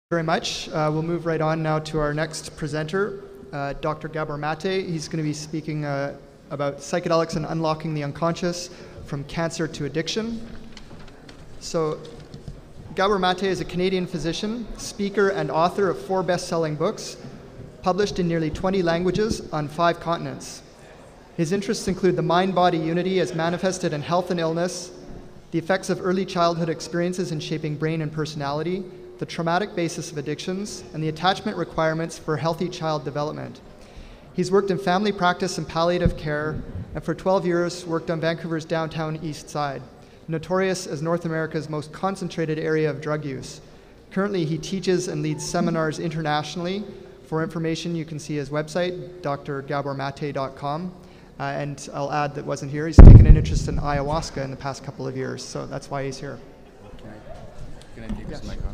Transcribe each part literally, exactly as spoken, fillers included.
Very much. Uh, we'll move right on now to our next presenter, uh, Doctor Gabor Mate. He's going to be speaking uh, about psychedelics and unlocking the unconscious from cancer to addiction. So, Gabor Mate is a Canadian physician, speaker, and author of four best-selling books, published in nearly twenty languages on five continents. His interests include the mind-body unity as manifested in health and illness, the effects of early childhood experiences in shaping brain and personality, the traumatic basis of addictions, and the attachment requirements for healthy child development. He's worked in family practice and palliative care, and for twelve years worked on Vancouver's downtown east side, notorious as North America's most concentrated area of drug use. Currently, he teaches and leads seminars internationally. For information, you can see his website, d r gabor mate dot com. Uh, and I'll add that wasn't here, he's taken an interest in ayahuasca in the past couple of years, so that's why he's here. Can I, can I take Yes. this mic off?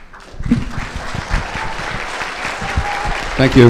Thank you.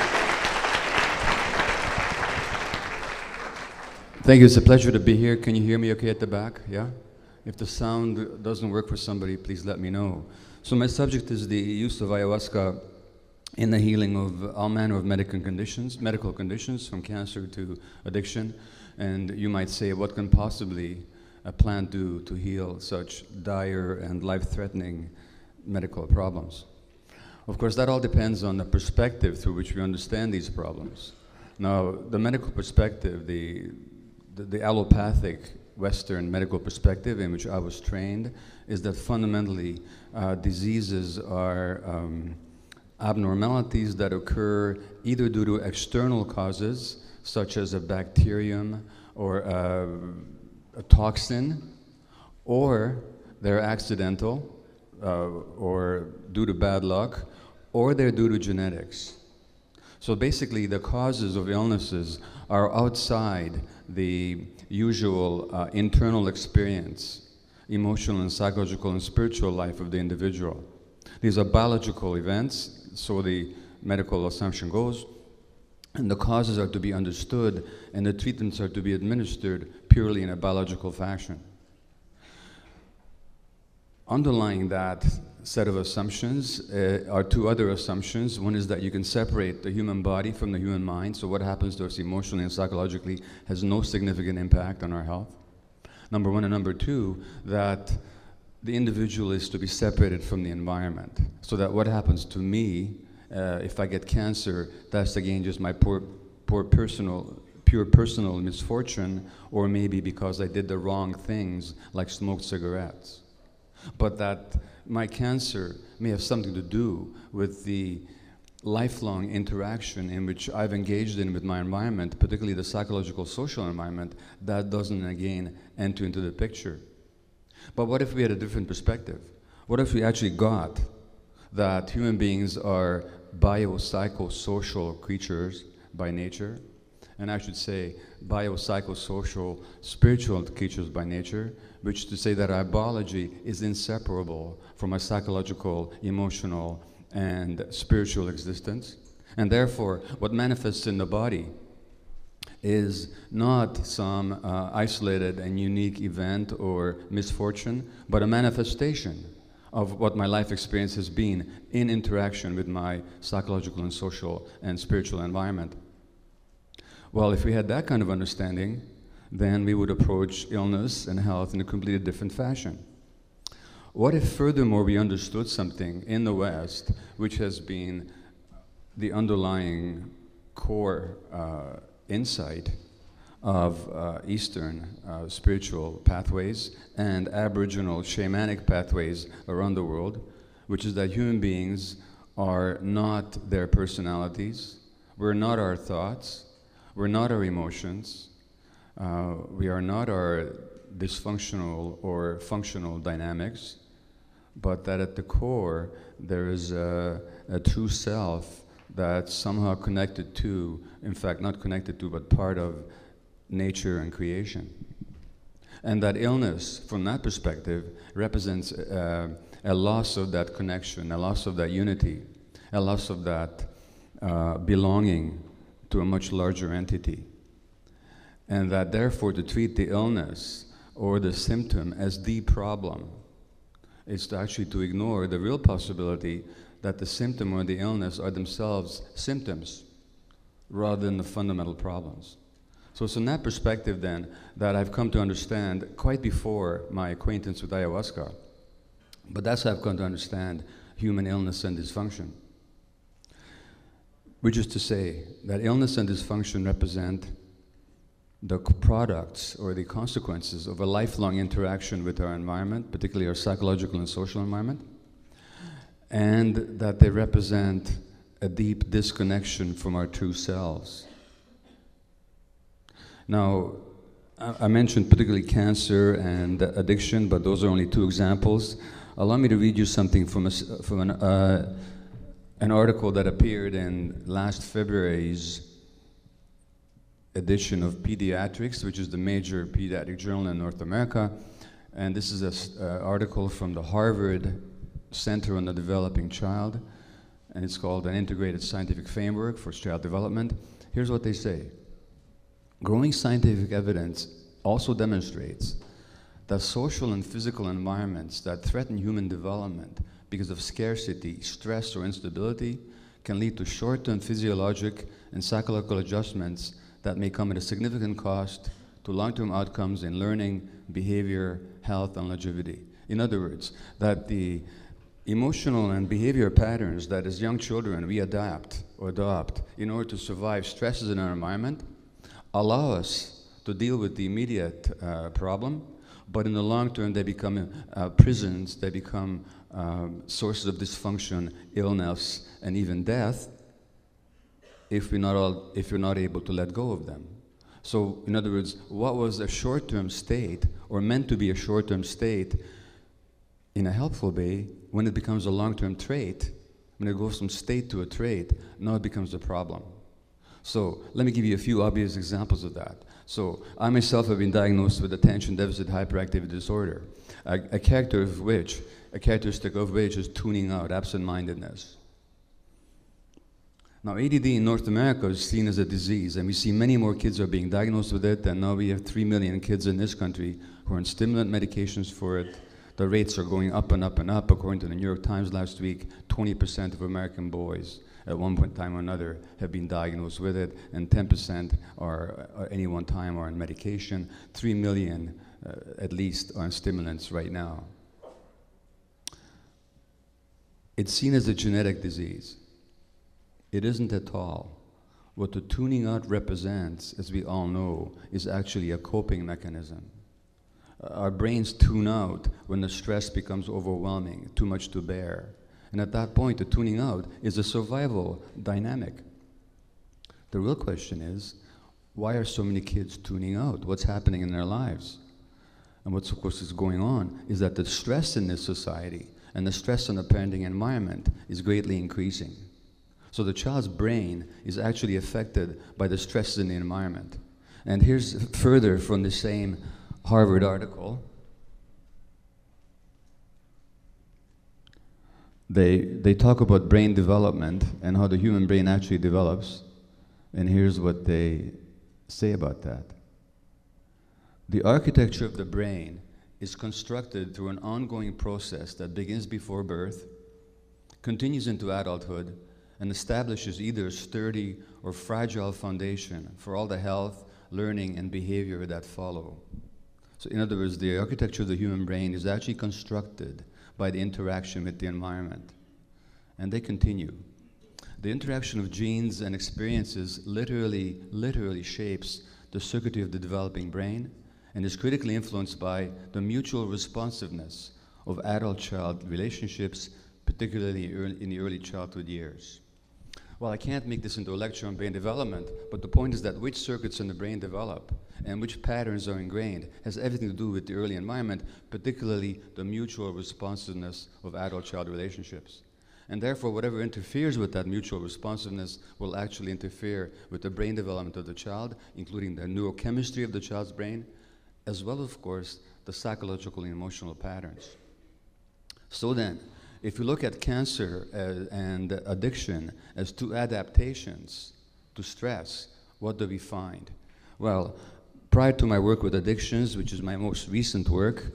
Thank you. It's a pleasure to be here. Can you hear me okay at the back? Yeah? If the sound doesn't work for somebody, please let me know. So my subject is the use of ayahuasca in the healing of all manner of medical conditions, medical conditions, from cancer to addiction. And you might say, what can possibly a plant do to heal such dire and life-threatening medical problems? Of course, that all depends on the perspective through which we understand these problems. Now, the medical perspective, the, the, the allopathic Western medical perspective in which I was trained, is that fundamentally uh, diseases are um, abnormalities that occur either due to external causes, such as a bacterium or a, a toxin, or they're accidental, Uh, or due to bad luck, or they're due to genetics. So basically the causes of illnesses are outside the usual uh, internal experience, emotional and psychological and spiritual life of the individual. These are biological events, so the medical assumption goes, and the causes are to be understood and the treatments are to be administered purely in a biological fashion. Underlying that set of assumptions uh, are two other assumptions. One is that you can separate the human body from the human mind, so what happens to us emotionally and psychologically has no significant impact on our health. Number one, and number two, that the individual is to be separated from the environment, so that what happens to me, uh, if I get cancer, that's again just my poor, poor personal, pure personal misfortune, or maybe because I did the wrong things, like smoked cigarettes. But that my cancer may have something to do with the lifelong interaction in which I've engaged in with my environment, particularly the psychological social environment, that doesn't again enter into the picture. But what if we had a different perspective? What if we actually got that human beings are biopsychosocial creatures by nature, and I should say biopsychosocial spiritual creatures by nature, which to say that our biology is inseparable from our psychological, emotional, and spiritual existence. And therefore, what manifests in the body is not some uh, isolated and unique event or misfortune, but a manifestation of what my life experience has been in interaction with my psychological and social and spiritual environment. Well, if we had that kind of understanding, then we would approach illness and health in a completely different fashion. What if furthermore we understood something in the West, which has been the underlying core uh, insight of uh, Eastern uh, spiritual pathways and Aboriginal shamanic pathways around the world, which is that human beings are not their personalities, we're not our thoughts, we're not our emotions, uh, we are not our dysfunctional or functional dynamics, but that at the core there is a, a true self that's somehow connected to, in fact not connected to, but part of nature and creation. And that illness, from that perspective, represents uh, a loss of that connection, a loss of that unity, a loss of that uh, belonging to a much larger entity. And that therefore to treat the illness or the symptom as the problem is to actually to ignore the real possibility that the symptom or the illness are themselves symptoms rather than the fundamental problems. So it's in that perspective then that I've come to understand quite before my acquaintance with ayahuasca, but that's how I've come to understand human illness and dysfunction. Which is to say that illness and dysfunction represent the products or the consequences of a lifelong interaction with our environment, particularly our psychological and social environment, and that they represent a deep disconnection from our true selves. Now, I mentioned particularly cancer and addiction, but those are only two examples. Allow me to read you something from, a, from an, uh, an article that appeared in last February's edition of Pediatrics, which is the major pediatric journal in North America. And this is an uh, article from the Harvard Center on the Developing Child, and it's called An Integrated Scientific Framework for Child Development. Here's what they say. Growing scientific evidence also demonstrates that social and physical environments that threaten human development because of scarcity, stress, or instability can lead to short-term physiologic and psychological adjustments that may come at a significant cost to long-term outcomes in learning, behavior, health, and longevity. In other words, that the emotional and behavior patterns that as young children we adapt or adopt in order to survive stresses in our environment allow us to deal with the immediate uh, problem, but in the long term they become uh, prisons, they become um, sources of dysfunction, illness, and even death if we're not all, if you're not able to let go of them. So, in other words, what was a short-term state, or meant to be a short-term state, in a helpful way, when it becomes a long-term trait, when it goes from state to a trait, now it becomes a problem. So, let me give you a few obvious examples of that. So, I myself have been diagnosed with attention deficit hyperactivity disorder, a, a character of which, a characteristic of which is tuning out, absent-mindedness. Now, A D D in North America is seen as a disease, and we see many more kids are being diagnosed with it, and now we have three million kids in this country who are on stimulant medications for it. The rates are going up and up and up. According to the New York Times last week, twenty percent of American boys at one point in time or another have been diagnosed with it, and ten percent are, at any one time are on medication. three million uh, at least are on stimulants right now. It's seen as a genetic disease. It isn't at all. What the tuning out represents, as we all know, is actually a coping mechanism. Uh, our brains tune out when the stress becomes overwhelming, too much to bear. And at that point, the tuning out is a survival dynamic. The real question is, why are so many kids tuning out? What's happening in their lives? And what's, of course, is going on is that the stress in this society and the stress on the parenting environment is greatly increasing. So the child's brain is actually affected by the stresses in the environment. And here's further from the same Harvard article. They, they talk about brain development and how the human brain actually develops. And here's what they say about that. The architecture of the brain is constructed through an ongoing process that begins before birth, continues into adulthood, and establishes either a sturdy or fragile foundation for all the health, learning, and behavior that follow. So in other words, the architecture of the human brain is actually constructed by the interaction with the environment. And they continue. The interaction of genes and experiences literally, literally shapes the circuitry of the developing brain and is critically influenced by the mutual responsiveness of adult-child relationships, particularly in the early childhood years. Well, I can't make this into a lecture on brain development, but the point is that which circuits in the brain develop and which patterns are ingrained has everything to do with the early environment, particularly the mutual responsiveness of adult-child relationships. And therefore, whatever interferes with that mutual responsiveness will actually interfere with the brain development of the child, including the neurochemistry of the child's brain, as well as, of course, the psychological and emotional patterns. So then, if you look at cancer uh, and addiction as two adaptations to stress, what do we find? Well, prior to my work with addictions, which is my most recent work,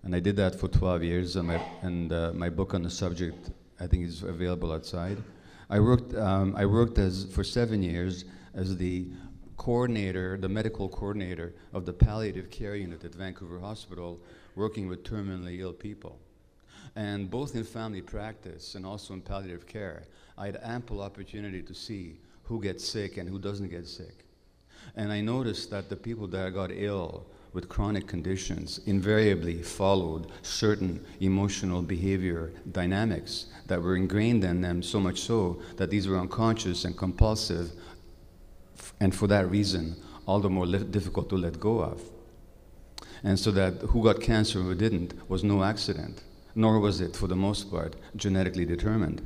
And I did that for twelve years, and my, and, uh, my book on the subject, I think, is available outside. I worked, um, I worked as, for seven years as the coordinator, the medical coordinator of the palliative care unit at Vancouver Hospital, working with terminally ill people. And both in family practice and also in palliative care, I had ample opportunity to see who gets sick and who doesn't get sick. And I noticed that the people that got ill with chronic conditions invariably followed certain emotional behavior dynamics that were ingrained in them, so much so that these were unconscious and compulsive, and for that reason, all the more difficult to let go of. And so that who got cancer and who didn't was no accident, nor was it, for the most part, genetically determined.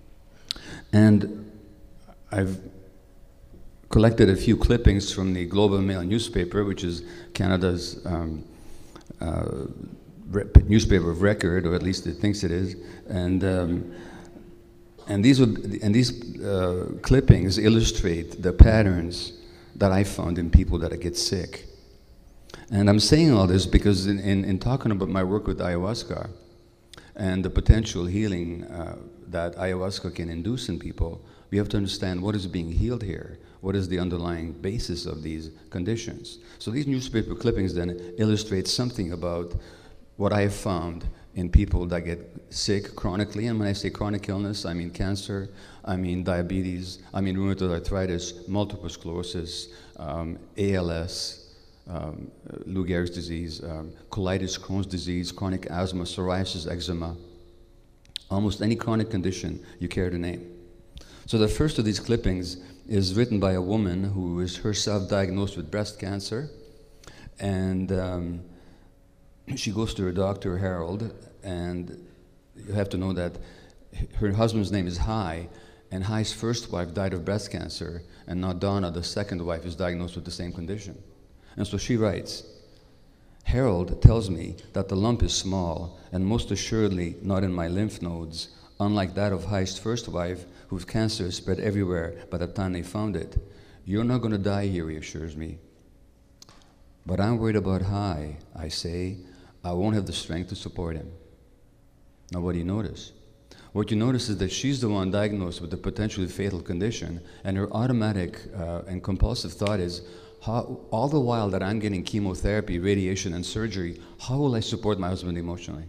And I've collected a few clippings from the Globe and Mail newspaper, which is Canada's um, uh, newspaper of record, or at least it thinks it is. And, um, and these, would, and these uh, clippings illustrate the patterns that I found in people that get sick. And I'm saying all this because in, in, in talking about my work with ayahuasca and the potential healing uh, that ayahuasca can induce in people, we have to understand what is being healed here. What is the underlying basis of these conditions? So these newspaper clippings then illustrate something about what I have found in people that get sick chronically. And when I say chronic illness, I mean cancer, I mean diabetes, I mean rheumatoid arthritis, multiple sclerosis, um, A L S, um, Lou Gehrig's disease, um, colitis, Crohn's disease, chronic asthma, psoriasis, eczema, almost any chronic condition you care to name. So the first of these clippings is written by a woman who is herself diagnosed with breast cancer, and um, she goes to her doctor, Harold, and you have to know that her husband's name is Hai, and Hai's first wife died of breast cancer, and now Donna, the second wife, is diagnosed with the same condition. And so she writes, Harold tells me that the lump is small, and most assuredly not in my lymph nodes, unlike that of Hai's first wife, whose cancer spread everywhere by the time they found it. You're not going to die, he reassures me. But I'm worried about Hai, I say. I won't have the strength to support him. Now what do you notice? What you notice is that she's the one diagnosed with a potentially fatal condition, and her automatic uh, and compulsive thought is, how, all the while that I'm getting chemotherapy, radiation, and surgery, how will I support my husband emotionally?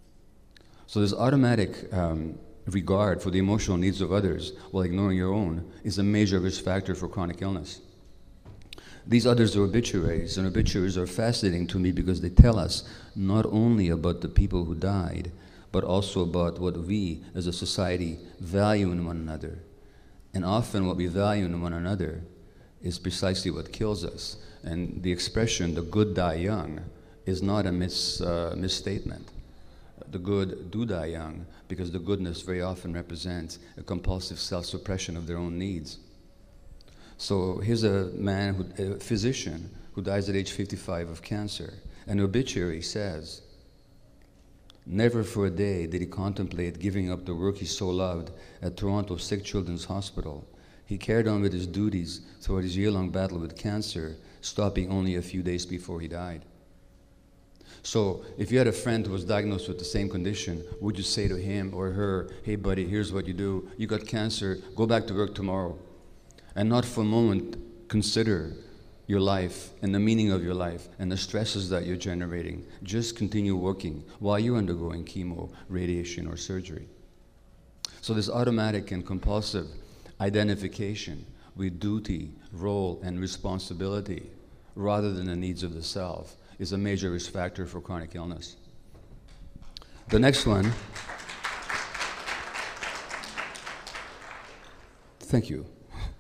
So this automatic um, regard for the emotional needs of others while ignoring your own is a major risk factor for chronic illness. These others are obituaries, and obituaries are fascinating to me because they tell us not only about the people who died, but also about what we as a society value in one another. And often what we value in one another is precisely what kills us. And the expression, the good die young, is not a mis, uh, misstatement. The good do die young, because the goodness very often represents a compulsive self-suppression of their own needs. So here's a man, who, a physician, who dies at age fifty-five of cancer. An obituary says, never for a day did he contemplate giving up the work he so loved at Toronto Sick Children's Hospital. He carried on with his duties throughout his year-long battle with cancer, stopping only a few days before he died. So if you had a friend who was diagnosed with the same condition, would you say to him or her, hey buddy, here's what you do, you got cancer, go back to work tomorrow, and not for a moment consider your life and the meaning of your life and the stresses that you're generating. Just continue working while you're undergoing chemo, radiation, or surgery. So this automatic and compulsive identification with duty, role, and responsibility, rather than the needs of the self, is a major risk factor for chronic illness. The next one, thank you.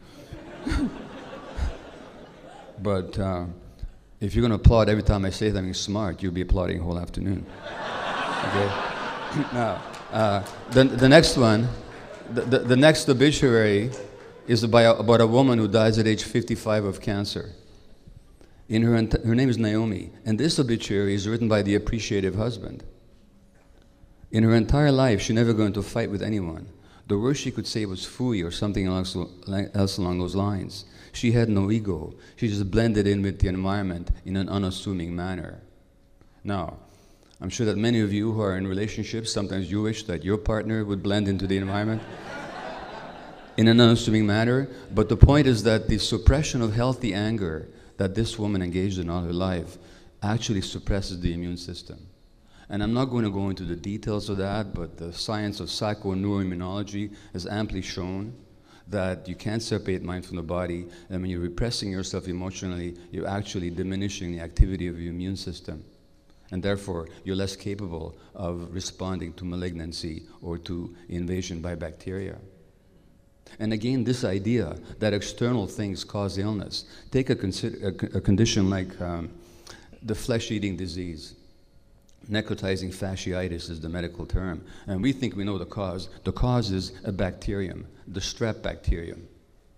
But uh, if you're going to applaud every time I say something smart, you'll be applauding the whole afternoon. Okay? Now, uh, the, the next one, the, the, the next obituary is about, about a woman who dies at age fifty-five of cancer. In her, her name is Naomi, and this obituary is written by the appreciative husband. In her entire life, she never got into a fight with anyone. The worst she could say was phooey or something else, else along those lines. She had no ego. She just blended in with the environment in an unassuming manner. Now, I'm sure that many of you who are in relationships, sometimes you wish that your partner would blend into the environment in an unassuming manner. But the point is that the suppression of healthy anger that this woman engaged in all her life actually suppresses the immune system. And I'm not going to go into the details of that, but the science of psychoneuroimmunology has amply shown that you can't separate mind from the body, and when you're repressing yourself emotionally, you're actually diminishing the activity of your immune system. And therefore, you're less capable of responding to malignancy or to invasion by bacteria. And again, this idea that external things cause illness. Take a, consider, a, a condition like um, the flesh-eating disease. Necrotizing fasciitis is the medical term. And we think we know the cause. The cause is a bacterium, the strep bacterium.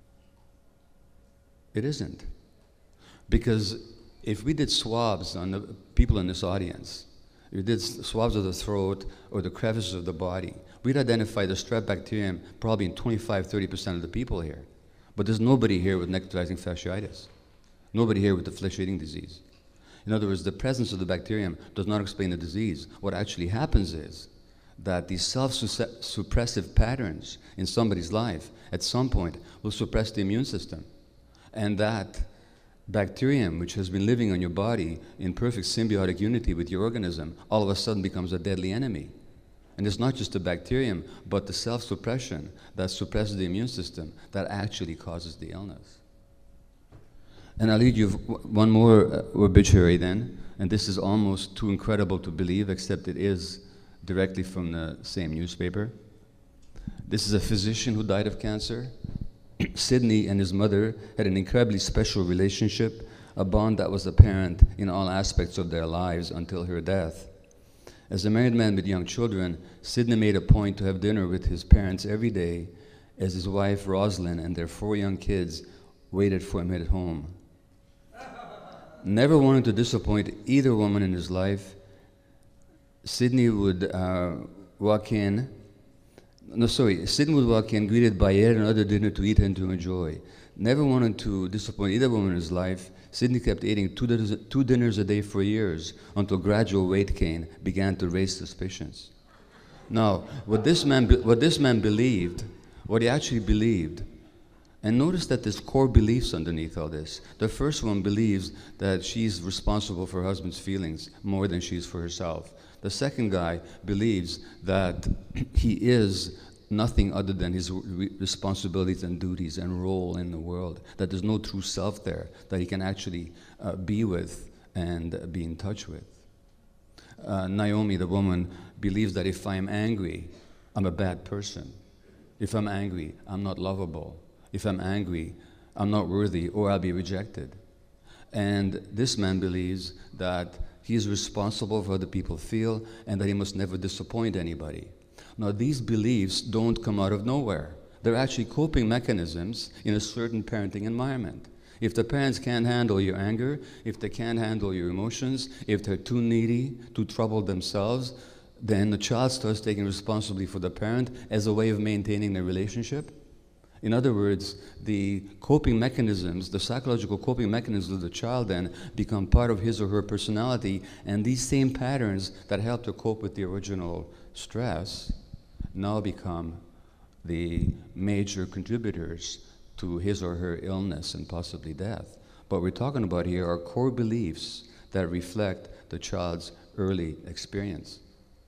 It isn't. Because if we did swabs on the people in this audience, if we did swabs of the throat or the crevices of the body, we'd identify the strep bacterium probably in twenty-five, thirty percent of the people here. But there's nobody here with necrotizing fasciitis. Nobody here with the flesh-eating disease. In other words, the presence of the bacterium does not explain the disease. What actually happens is that these self-suppressive patterns in somebody's life at some point will suppress the immune system. And that bacterium, which has been living on your body in perfect symbiotic unity with your organism, all of a sudden becomes a deadly enemy. And it's not just the bacterium, but the self-suppression that suppresses the immune system that actually causes the illness. And I'll read you one more uh, obituary then, and this is almost too incredible to believe, except it is directly from the same newspaper. This is a physician who died of cancer. Sidney and his mother had an incredibly special relationship, a bond that was apparent in all aspects of their lives until her death. As a married man with young children, Sidney made a point to have dinner with his parents every day as his wife Rosalind and their four young kids waited for him at home. Never wanting to disappoint either woman in his life, Sidney would uh, walk in, no sorry, Sidney would walk in greeted by yet another dinner to eat and to enjoy. Never wanting to disappoint either woman in his life, Sidney kept eating two dinners, two dinners a day for years until gradual weight gain began to raise suspicions. Now, what this man, what this man believed, what he actually believed, and notice that there's core beliefs underneath all this. The first one believes that she's responsible for her husband's feelings more than she's for herself. The second guy believes that he is nothing other than his re responsibilities and duties and role in the world, that there's no true self there that he can actually uh, be with and uh, be in touch with. Uh, Naomi, the woman, believes that if I'm angry, I'm a bad person. If I'm angry, I'm not lovable. If I'm angry, I'm not worthy, or I'll be rejected. And this man believes that he is responsible for how the people feel and that he must never disappoint anybody. Now, these beliefs don't come out of nowhere. They're actually coping mechanisms in a certain parenting environment. If the parents can't handle your anger, if they can't handle your emotions, if they're too needy, too troubled themselves, then the child starts taking responsibility for the parent as a way of maintaining their relationship. In other words, the coping mechanisms, the psychological coping mechanisms of the child then become part of his or her personality, and these same patterns that help to cope with the original stress now become the major contributors to his or her illness and possibly death. What we're talking about here are core beliefs that reflect the child's early experience,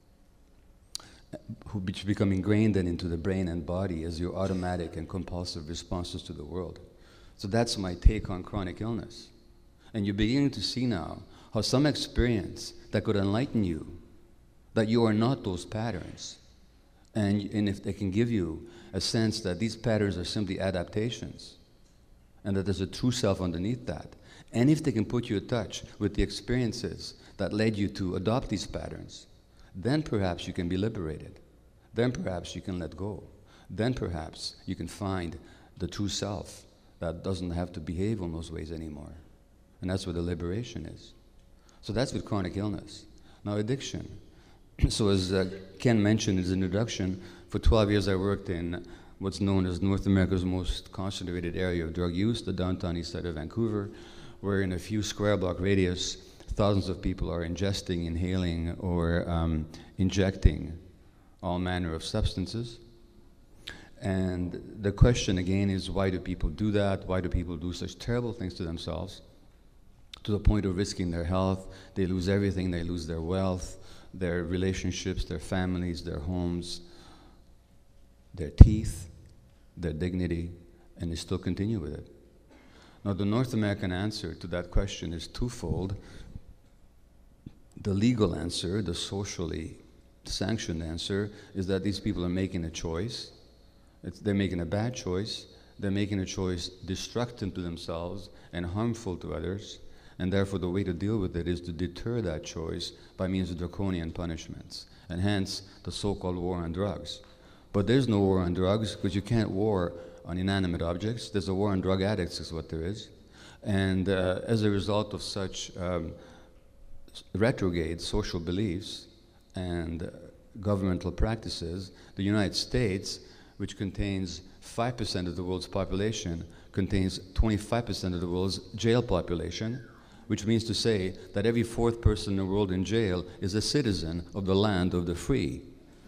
which become ingrained then into the brain and body as your automatic and compulsive responses to the world. So that's my take on chronic illness. And you're beginning to see now how some experience that could enlighten you that you are not those patterns, and, and if they can give you a sense that these patterns are simply adaptations and that there's a true self underneath that, and if they can put you in touch with the experiences that led you to adopt these patterns, then perhaps you can be liberated. Then perhaps you can let go. Then perhaps you can find the true self that doesn't have to behave in those ways anymore. And that's where the liberation is. So that's with chronic illness. Now, addiction. So as uh, Ken mentioned in his introduction, for twelve years I worked in what's known as North America's most concentrated area of drug use, the downtown east side of Vancouver, where in a few square block radius, thousands of people are ingesting, inhaling, or um, injecting all manner of substances. And the question again is, why do people do that? Why do people do such terrible things to themselves, to the point of risking their health? They lose everything. They lose their wealth, their relationships, their families, their homes, their teeth, their dignity, and they still continue with it. Now, the North American answer to that question is twofold. The legal answer, the socially sanctioned answer, is that these people are making a choice. It's, they're making a bad choice. They're making a choice destructive to themselves and harmful to others, and therefore the way to deal with it is to deter that choice by means of draconian punishments, and hence the so-called war on drugs. But there's no war on drugs, because you can't war on inanimate objects. There's a war on drug addicts is what there is. And uh, as a result of such um, retrograde social beliefs and uh, governmental practices, the United States, which contains five percent of the world's population, contains twenty-five percent of the world's jail population, which means to say that every fourth person in the world in jail is a citizen of the land of the free.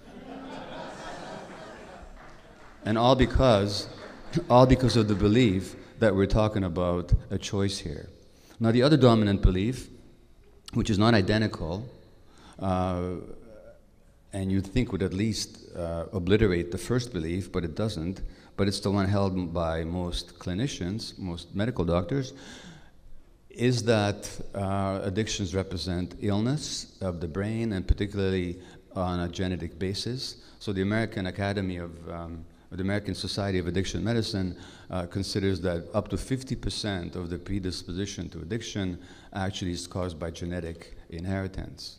And all because, all because of the belief that we're talking about a choice here. Now, the other dominant belief, which is not identical, uh, and you'd think would at least uh, obliterate the first belief, but it doesn't, but it's the one held by most clinicians, most medical doctors, is that uh, addictions represent illness of the brain, and particularly on a genetic basis. So the American Academy of um, the American Society of Addiction Medicine uh, considers that up to fifty percent of the predisposition to addiction actually is caused by genetic inheritance.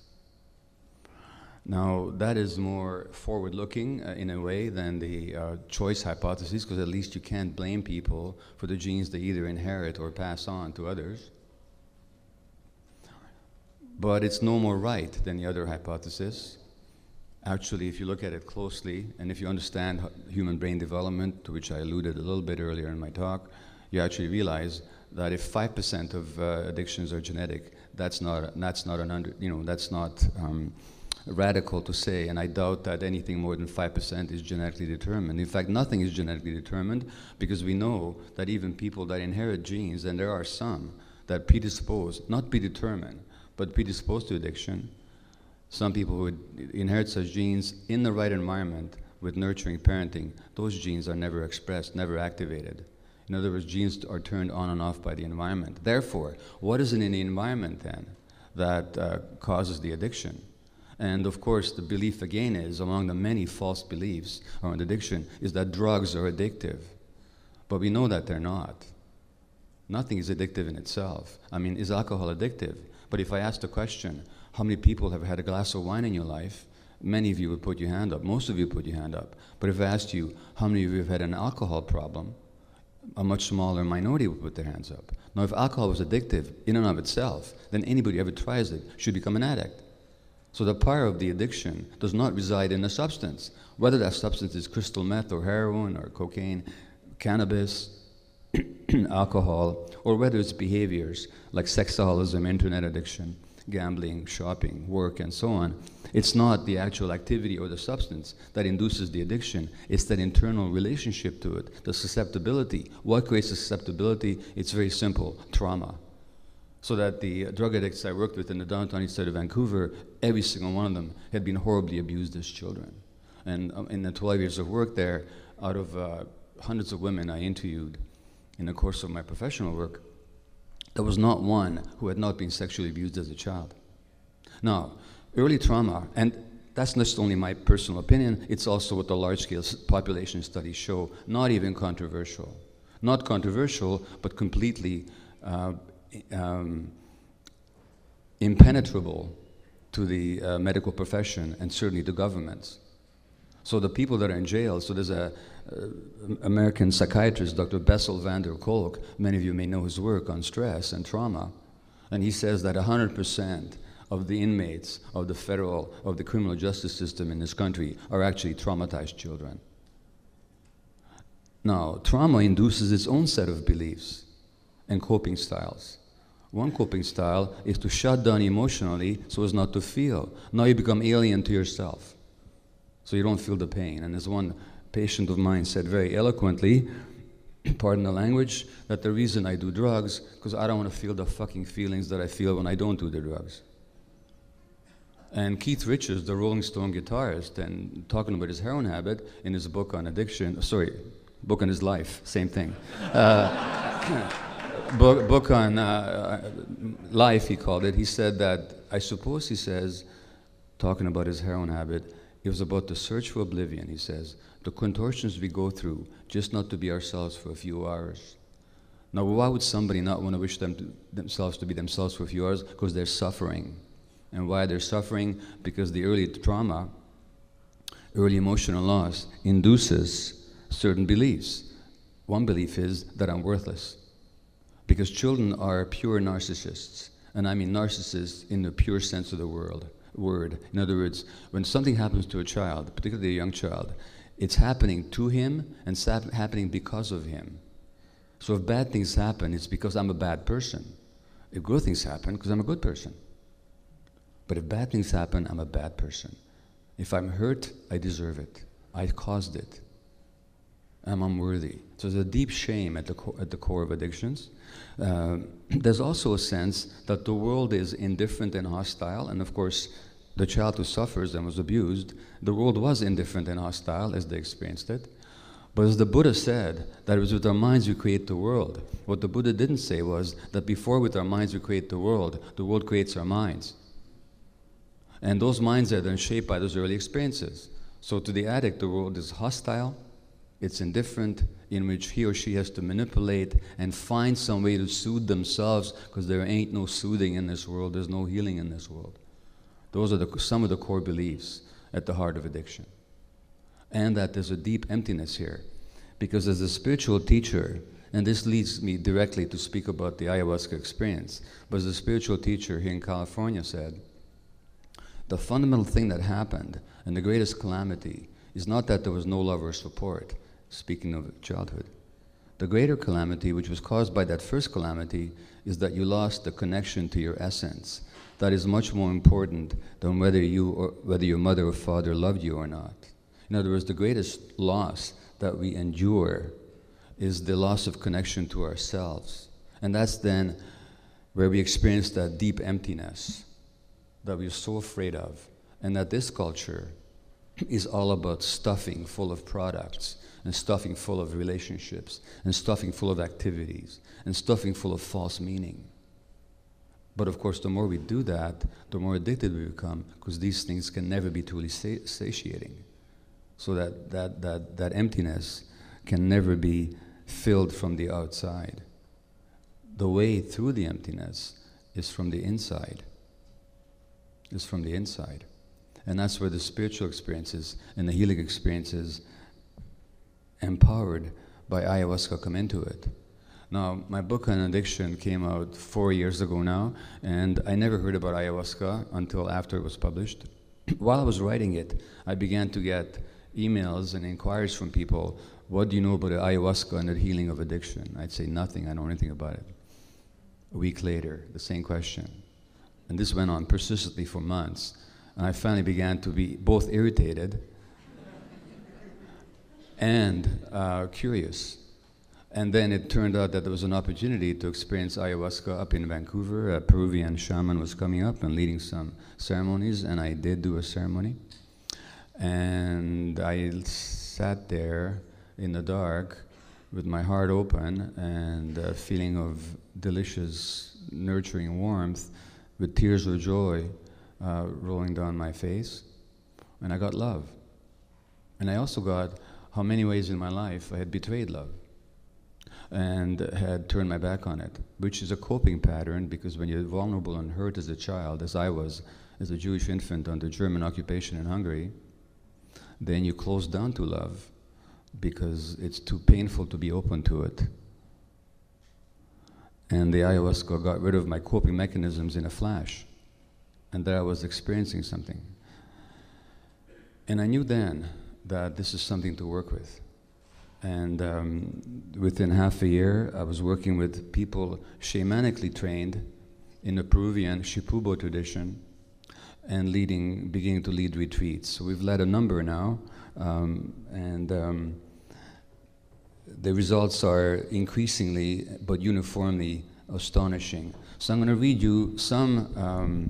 Now, that is more forward-looking uh, in a way than the uh, choice hypothesis, because at least you can't blame people for the genes they either inherit or pass on to others. But it's no more right than the other hypothesis. Actually, if you look at it closely, and if you understand human brain development, to which I alluded a little bit earlier in my talk, you actually realize that if five percent of uh, addictions are genetic, that's not, that's not an under, you know, that's not um, radical to say, and I doubt that anything more than five percent is genetically determined. In fact, nothing is genetically determined, because we know that even people that inherit genes, and there are some that predispose, not predetermined, but predisposed to addiction. Some people who inherit such genes in the right environment with nurturing parenting, those genes are never expressed, never activated. In other words, genes are turned on and off by the environment. Therefore, what is it in the environment then that uh, causes the addiction? And of course, the belief again is, among the many false beliefs around addiction, is that drugs are addictive. But we know that they're not. Nothing is addictive in itself. I mean, is alcohol addictive? But if I ask the question, how many people have had a glass of wine in your life? Many of you would put your hand up. Most of you put your hand up. But if I asked you, how many of you have had an alcohol problem? A much smaller minority would put their hands up. Now, if alcohol was addictive in and of itself, then anybody who ever tries it should become an addict. So the power of the addiction does not reside in the substance. Whether that substance is crystal meth or heroin or cocaine, cannabis, alcohol, or whether it's behaviors like sexaholism, internet addiction, gambling, shopping, work, and so on. It's not the actual activity or the substance that induces the addiction. It's that internal relationship to it, the susceptibility. What creates the susceptibility? It's very simple, trauma. So that the drug addicts I worked with in the downtown east side of Vancouver, every single one of them had been horribly abused as children. And um, in the twelve years of work there, out of uh, hundreds of women I interviewed in the course of my professional work, there was not one who had not been sexually abused as a child. Now, early trauma, and that's not only my personal opinion, it's also what the large-scale population studies show, not even controversial. Not controversial, but completely uh, um, impenetrable to the uh, medical profession and certainly to governments. So the people that are in jail, so there's a uh, American psychiatrist, Doctor Bessel van der Kolk, many of you may know his work on stress and trauma, and he says that one hundred percent of the inmates of the federal, of the criminal justice system in this country are actually traumatized children. Now, trauma induces its own set of beliefs and coping styles. One coping style is to shut down emotionally so as not to feel. Now you become alien to yourself, so you don't feel the pain. And as one patient of mine said very eloquently, pardon the language, that the reason I do drugs, because I don't want to feel the fucking feelings that I feel when I don't do the drugs. And Keith Richards, the Rolling Stone guitarist, and talking about his heroin habit in his book on addiction, sorry, book on his life, same thing. Uh, book, book on uh, life, he called it. He said that, I suppose, he says, talking about his heroin habit, it was about the search for oblivion, he says, the contortions we go through just not to be ourselves for a few hours. Now, why would somebody not want to wish them to, themselves to be themselves for a few hours? Because they're suffering. And why they're suffering? Because the early trauma, early emotional loss, induces certain beliefs. One belief is that I'm worthless. Because children are pure narcissists. And I mean narcissists in the pure sense of the world, word. In other words, when something happens to a child, particularly a young child, it's happening to him and it's happening because of him. So if bad things happen, it's because I'm a bad person. If good things happen, because I'm a good person. But if bad things happen, I'm a bad person. If I'm hurt, I deserve it. I caused it. I'm unworthy. So there's a deep shame at the, co at the core of addictions. Uh, there's also a sense that the world is indifferent and hostile, and of course, the child who suffers and was abused, the world was indifferent and hostile as they experienced it. But as the Buddha said, that it was with our minds we create the world. What the Buddha didn't say was that before with our minds we create the world, the world creates our minds. And those minds are then shaped by those early experiences. So to the addict, the world is hostile, it's indifferent, in which he or she has to manipulate and find some way to soothe themselves, because there ain't no soothing in this world, there's no healing in this world. Those are the, some of the core beliefs at the heart of addiction. And that there's a deep emptiness here. Because as a spiritual teacher, and this leads me directly to speak about the ayahuasca experience, but as a spiritual teacher here in California said, the fundamental thing that happened, and the greatest calamity, is not that there was no love or support, speaking of childhood. The greater calamity, which was caused by that first calamity, is that you lost the connection to your essence. That is much more important than whether you or whether your mother or father loved you or not. In other words, the greatest loss that we endure is the loss of connection to ourselves. And that's then where we experience that deep emptiness that we're so afraid of, and that this culture is all about stuffing full of products, and stuffing full of relationships, and stuffing full of activities, and stuffing full of false meaning. But of course, the more we do that, the more addicted we become, because these things can never be truly satiating. So that, that, that, that emptiness can never be filled from the outside. The way through the emptiness is from the inside. Is from the inside. And that's where the spiritual experiences and the healing experiences empowered by ayahuasca come into it. Now, my book on addiction came out four years ago now, and I never heard about ayahuasca until after it was published. While I was writing it, I began to get emails and inquiries from people, what do you know about ayahuasca and the healing of addiction? I'd say nothing, I don't know anything about it. A week later, the same question. And this went on persistently for months. And I finally began to be both irritated and uh, curious. And then it turned out that there was an opportunity to experience ayahuasca up in Vancouver. A Peruvian shaman was coming up and leading some ceremonies, and I did do a ceremony. And I sat there in the dark with my heart open and a feeling of delicious, nurturing warmth, with tears of joy uh, rolling down my face. And I got love. And I also got how many ways in my life I had betrayed love and had turned my back on it, which is a coping pattern, because when you're vulnerable and hurt as a child, as I was, as a Jewish infant under German occupation in Hungary, then you close down to love because it's too painful to be open to it. And the ayahuasca got rid of my coping mechanisms in a flash, and that I was experiencing something. And I knew then that this is something to work with. And um, within half a year, I was working with people shamanically trained in the Peruvian Shipibo tradition and leading, beginning to lead retreats. So we've led a number now, um, and um, the results are increasingly but uniformly astonishing. So I'm going to read you some um,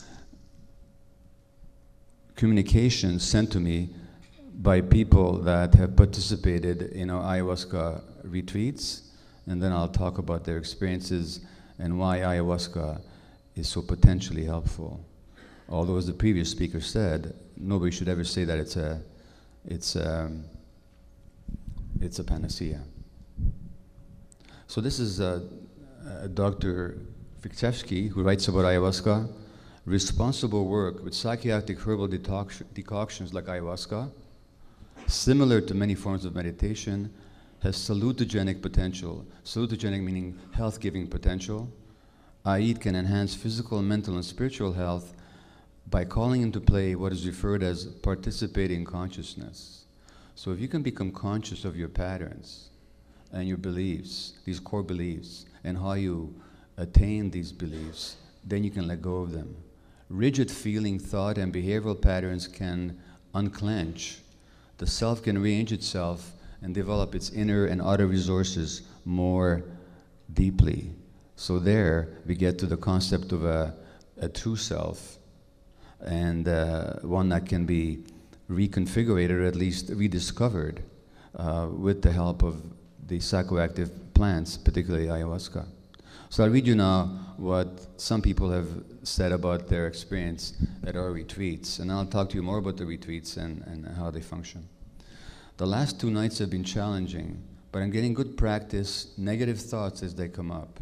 communications sent to me by people that have participated in our ayahuasca retreats, and then I'll talk about their experiences and why ayahuasca is so potentially helpful. Although, as the previous speaker said, nobody should ever say that it's a, it's a, it's a panacea. So this is uh, uh, Doctor Fiktevsky, who writes about ayahuasca. Responsible work with psychiatric herbal detox decoctions like ayahuasca, similar to many forms of meditation, has salutogenic potential. Salutogenic meaning health-giving potential, that is it can enhance physical, mental, and spiritual health by calling into play what is referred as participating consciousness. So if you can become conscious of your patterns and your beliefs, these core beliefs, and how you attain these beliefs, then you can let go of them. Rigid feeling, thought, and behavioral patterns can unclench. The self can rearrange itself and develop its inner and outer resources more deeply. So there we get to the concept of a, a true self, and uh, one that can be reconfigured or at least rediscovered uh, with the help of the psychoactive plants, particularly ayahuasca. So I'll read you now what some people have said about their experience at our retreats, and I'll talk to you more about the retreats and, and how they function. The last two nights have been challenging, but I'm getting good practice, negative thoughts as they come up.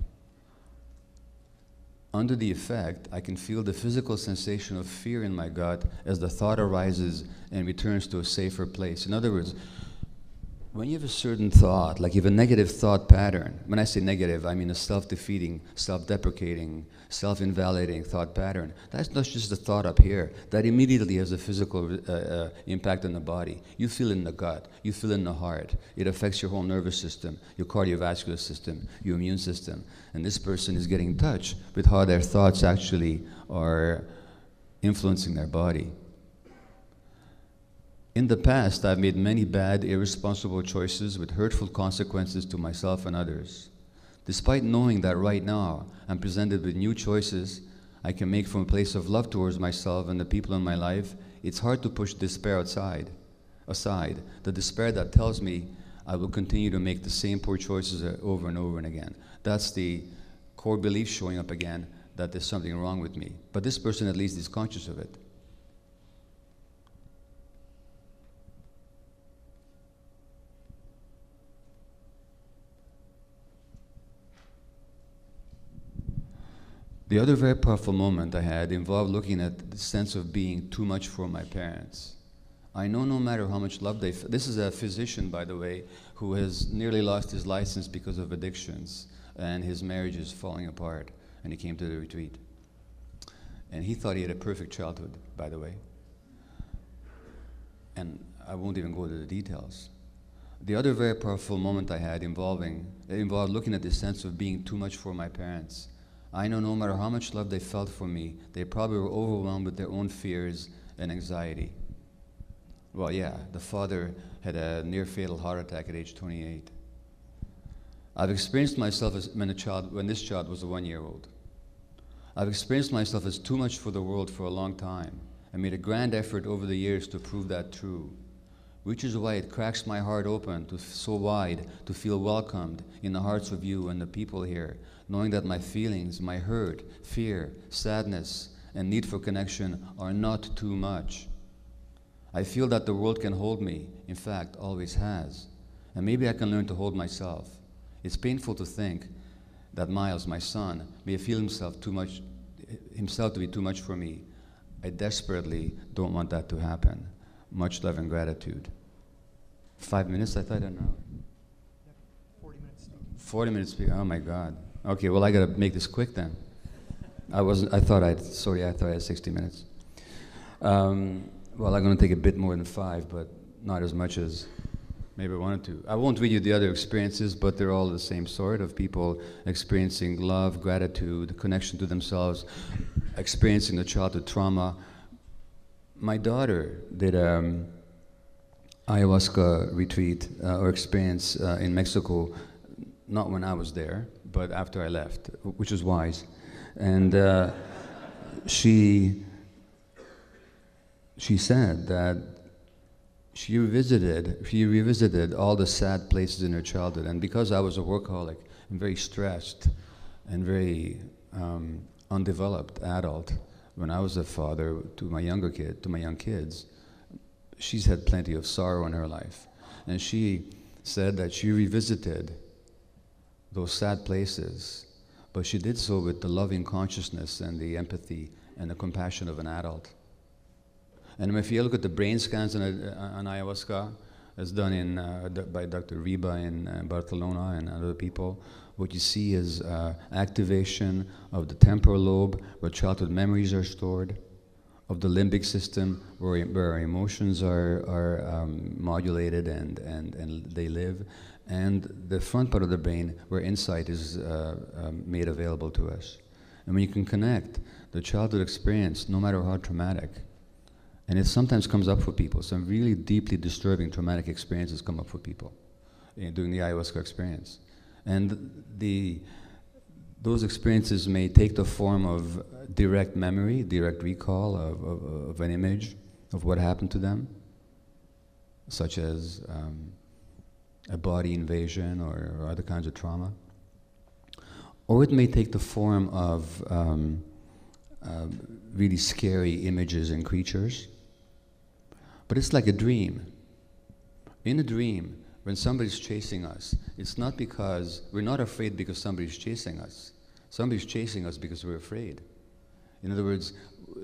Under the effect, I can feel the physical sensation of fear in my gut as the thought arises and returns to a safer place. In other words, when you have a certain thought, like you have a negative thought pattern, when I say negative, I mean a self-defeating, self-deprecating, self-invalidating thought pattern. That's not just a thought up here. That immediately has a physical uh, uh, impact on the body. You feel it in the gut. You feel it in the heart. It affects your whole nervous system, your cardiovascular system, your immune system. And this person is getting in touch with how their thoughts actually are influencing their body. In the past, I've made many bad, irresponsible choices with hurtful consequences to myself and others. Despite knowing that right now I'm presented with new choices I can make from a place of love towards myself and the people in my life, it's hard to push despair outside, aside, the despair that tells me I will continue to make the same poor choices over and over and again. That's the core belief showing up again, that there's something wrong with me. But this person at least is conscious of it. The other very powerful moment I had involved looking at the sense of being too much for my parents. I know no matter how much love they f this is a physician, by the way, who has nearly lost his license because of addictions, and his marriage is falling apart, and he came to the retreat. And he thought he had a perfect childhood, by the way. And I won't even go to the details. The other very powerful moment I had involving, it involved looking at the sense of being too much for my parents. I know no matter how much love they felt for me, they probably were overwhelmed with their own fears and anxiety. Well, yeah, the father had a near-fatal heart attack at age twenty-eight. I've experienced myself as when, a child, when this child was a one-year-old. I've experienced myself as too much for the world for a long time, and made a grand effort over the years to prove that true, which is why it cracks my heart open to so wide to feel welcomed in the hearts of you and the people here, knowing that my feelings, my hurt, fear, sadness, and need for connection are not too much. I feel that the world can hold me, in fact, always has, and maybe I can learn to hold myself. It's painful to think that Miles, my son, may feel himself too much, himself to be too much for me. I desperately don't want that to happen. Much love and gratitude. Five minutes, I thought, I don't know. forty minutes. forty minutes, oh my God. Okay, well, I gotta make this quick then. I wasn't, I thought I'd, sorry, I thought I had sixty minutes. Um, well, I'm gonna take a bit more than five, but not as much as maybe one or two. I won't read you the other experiences, but they're all the same sort of people experiencing love, gratitude, connection to themselves, experiencing the childhood trauma. My daughter did an ayahuasca retreat uh, or experience uh, in Mexico, not when I was there, but after I left, which was wise. And uh, she, she said that she revisited, she revisited all the sad places in her childhood. And because I was a workaholic and very stressed and very um, undeveloped adult, when I was a father to my younger kid, to my young kids, she's had plenty of sorrow in her life. And she said that she revisited those sad places, but she did so with the loving consciousness and the empathy and the compassion of an adult. And if you look at the brain scans on, on ayahuasca, as done in, uh, by Doctor Riba in uh, Barcelona and other people, what you see is uh, activation of the temporal lobe, where childhood memories are stored, of the limbic system, where, where our emotions are, are um, modulated and, and, and they live, and the front part of the brain, where insight is uh, um, made available to us. And when you can connect the childhood experience, no matter how traumatic, and it sometimes comes up for people, some really deeply disturbing traumatic experiences come up for people in, during the ayahuasca experience. And the, those experiences may take the form of direct memory, direct recall of, of, of an image of what happened to them, such as um, a body invasion or, or other kinds of trauma. Or it may take the form of um, uh, really scary images and creatures. But it's like a dream. In a dream, when somebody's chasing us, it's not because, we're not afraid because somebody's chasing us. Somebody's chasing us because we're afraid. In other words,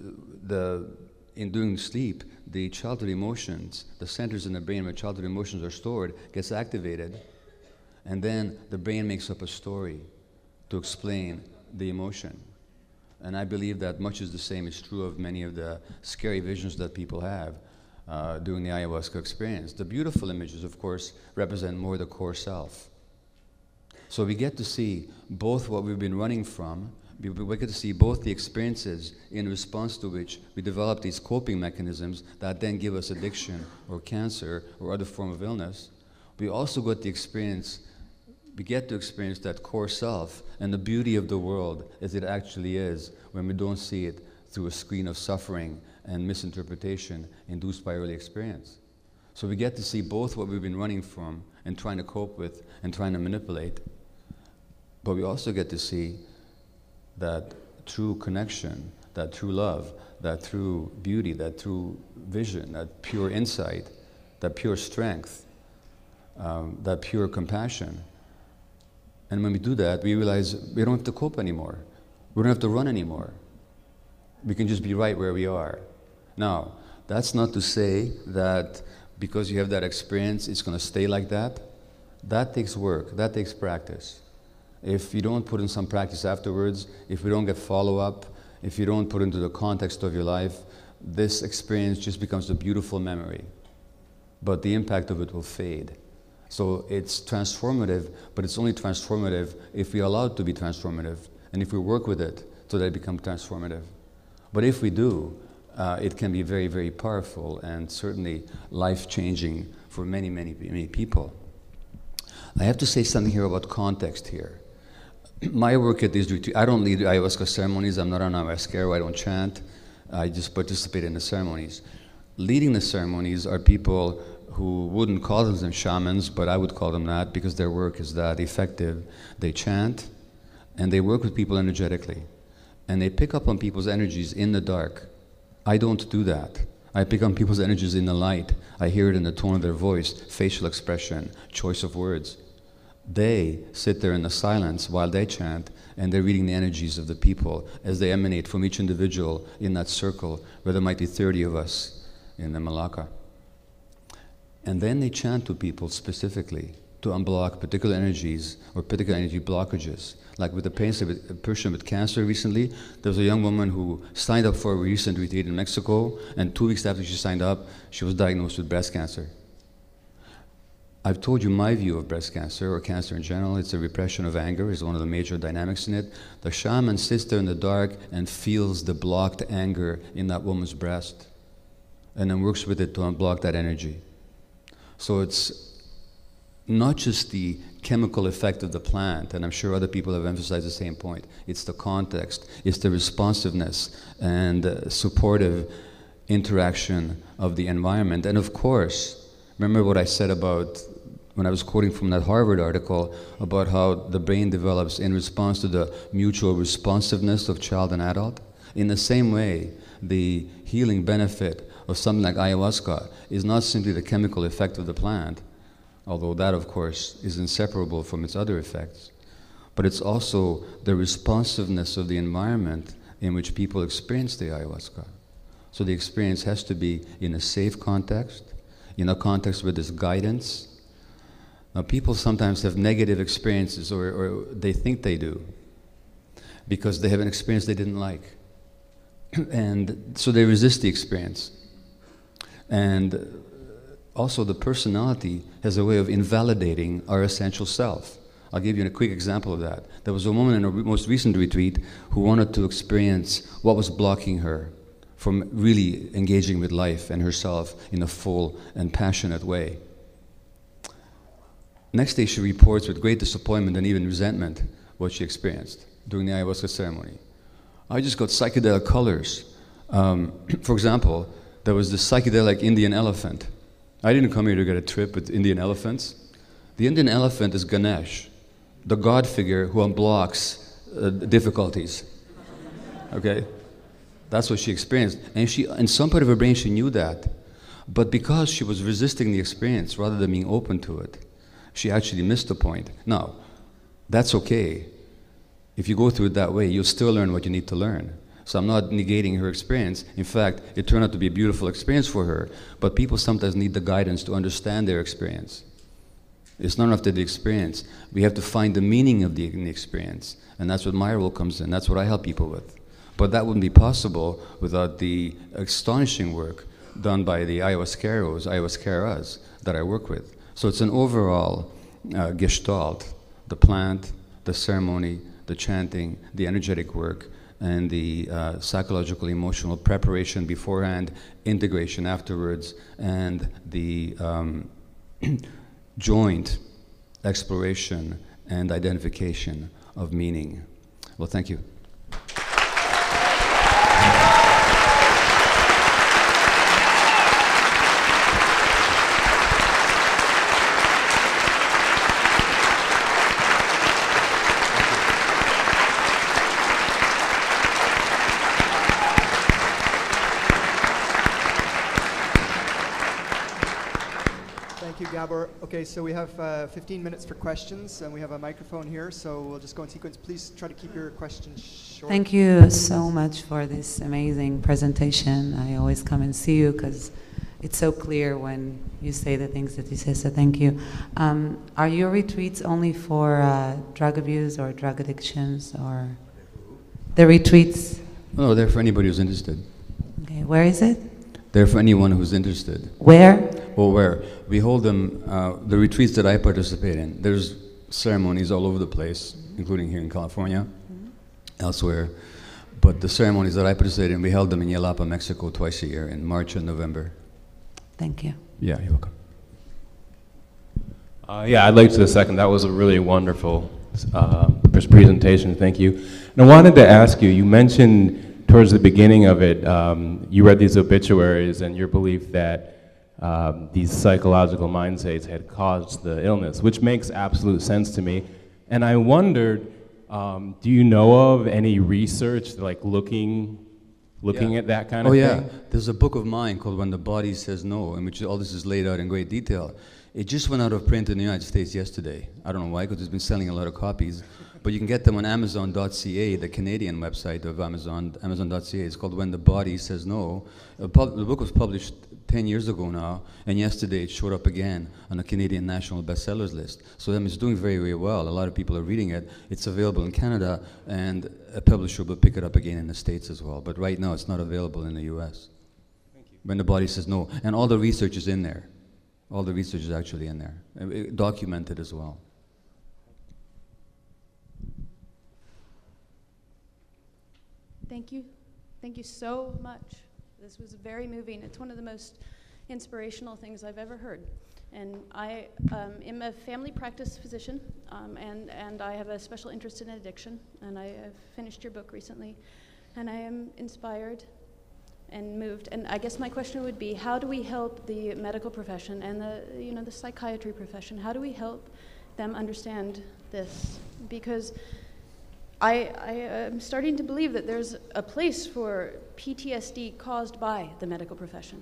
the, in during sleep, the childhood emotions, the centers in the brain where childhood emotions are stored, gets activated, and then the brain makes up a story to explain the emotion. And I believe that much is the same is true of many of the scary visions that people have uh, during the ayahuasca experience. The beautiful images, of course, represent more the core self. So we get to see both what we've been running from, we, we get to see both the experiences in response to which we develop these coping mechanisms that then give us addiction or cancer or other form of illness. We also got the experience We get to experience that core self and the beauty of the world as it actually is when we don't see it through a screen of suffering and misinterpretation induced by early experience. So we get to see both what we've been running from and trying to cope with and trying to manipulate, but we also get to see that true connection, that true love, that true beauty, that true vision, that pure insight, that pure strength, um, that pure compassion. And when we do that, we realize we don't have to cope anymore. We don't have to run anymore. We can just be right where we are. Now, that's not to say that because you have that experience, it's going to stay like that. That takes work. That takes practice. If you don't put in some practice afterwards, if we don't get follow-up, if you don't put into the context of your life, this experience just becomes a beautiful memory. But the impact of it will fade. So it's transformative, but it's only transformative if we allow it to be transformative, and if we work with it so that it becomes transformative. But if we do, uh, it can be very, very powerful and certainly life-changing for many, many, many people. I have to say something here about context here. My work at these retreats, I don't lead ayahuasca ceremonies, I'm not an ayahuasquero, I don't chant, I just participate in the ceremonies. Leading the ceremonies are people who wouldn't call themselves shamans, but I would call them that because their work is that effective. They chant, and they work with people energetically. And they pick up on people's energies in the dark. I don't do that. I pick on people's energies in the light. I hear it in the tone of their voice, facial expression, choice of words. They sit there in the silence while they chant, and they're reading the energies of the people as they emanate from each individual in that circle, where there might be thirty of us in the Malacca. And then they chant to people specifically to unblock particular energies or particular energy blockages. Like with a person with cancer recently, there was a young woman who signed up for a recent retreat in Mexico, and two weeks after she signed up, she was diagnosed with breast cancer. I've told you my view of breast cancer, or cancer in general. It's a repression of anger, is one of the major dynamics in it. The shaman sits there in the dark and feels the blocked anger in that woman's breast, and then works with it to unblock that energy. So it's not just the chemical effect of the plant, and I'm sure other people have emphasized the same point. It's the context, it's the responsiveness and uh, supportive interaction of the environment. And of course, remember what I said about, when I was quoting from that Harvard article, about how the brain develops in response to the mutual responsiveness of child and adult? In the same way, the healing benefit of something like ayahuasca is not simply the chemical effect of the plant, although that, of course, is inseparable from its other effects, but it's also the responsiveness of the environment in which people experience the ayahuasca. So the experience has to be in a safe context, in a context where there's guidance. Now, people sometimes have negative experiences, or, or they think they do, because they have an experience they didn't like. And so they resist the experience. And also, the personality has a way of invalidating our essential self. I'll give you a quick example of that. There was a woman in a re most recent retreat who wanted to experience what was blocking her from really engaging with life and herself in a full and passionate way. Next day, she reports with great disappointment and even resentment what she experienced during the ayahuasca ceremony. I just got psychedelic colors. Um, for example, there was this psychedelic Indian elephant. I didn't come here to get a trip with Indian elephants. The Indian elephant is Ganesh, the god figure who unblocks uh, difficulties. Okay? That's what she experienced. And she, in some part of her brain, she knew that. But because she was resisting the experience rather than being open to it, she actually missed the point. Now, that's okay. If you go through it that way, you'll still learn what you need to learn. So I'm not negating her experience. In fact, it turned out to be a beautiful experience for her. But people sometimes need the guidance to understand their experience. It's not enough to the experience. We have to find the meaning of the, the experience. And that's what my role comes in. That's what I help people with. But that wouldn't be possible without the astonishing work done by the ayahuasqueros, ayahuasqueras that I work with. So it's an overall uh, gestalt, the plant, the ceremony, the chanting, the energetic work, and the uh, psychological, emotional preparation beforehand, integration afterwards, and the um, joint exploration and identification of meaning. Well, thank you. Gabor. Okay, so we have uh, fifteen minutes for questions, and we have a microphone here, so we'll just go in sequence. Please try to keep your questions short. Thank you so much for this amazing presentation. I always come and see you because it's so clear when you say the things that you say, so thank you. Um, are your retreats only for uh, drug abuse or drug addictions, or the retreats? No, they're for anybody who's interested. Okay, where is it? They're for anyone who's interested. Where? Well, where? We hold them, uh, the retreats that I participate in, there's ceremonies all over the place, including here in California, mm-hmm. elsewhere. But the ceremonies that I participate in, we held them in Yelapa, Mexico twice a year, in March and November. Thank you. Yeah, you're welcome. Uh, yeah, I'd like to second. That was a really wonderful uh, presentation. Thank you. And I wanted to ask you, you mentioned towards the beginning of it, um, you read these obituaries and your belief that um, these psychological mind states had caused the illness, which makes absolute sense to me. And I wondered, um, do you know of any research like looking looking yeah. at that kind oh, of yeah. thing? There's a book of mine called When the Body Says No, in which all this is laid out in great detail. It just went out of print in the United States yesterday. I don't know why, because it's been selling a lot of copies. But you can get them on Amazon dot C A, the Canadian website of Amazon, Amazon dot C A. It's called When the Body Says No. The book was published ten years ago now, and yesterday it showed up again on the Canadian National Bestsellers list. So I mean, it's doing very, very well. A lot of people are reading it. It's available in Canada, and a publisher will pick it up again in the States as well. But right now, it's not available in the U S. Thank you. When the Body Says No. And all the research is in there. All the research is actually in there, uh, it- documented as well. Thank you. Thank you so much. This was very moving. It's one of the most inspirational things I've ever heard. And I um, am a family practice physician, um, and, and I have a special interest in addiction, and I have finished your book recently, and I am inspired and moved. And I guess my question would be, how do we help the medical profession and the, you know, the psychiatry profession? How do we help them understand this? Because I, I am starting to believe that there's a place for P T S D caused by the medical profession.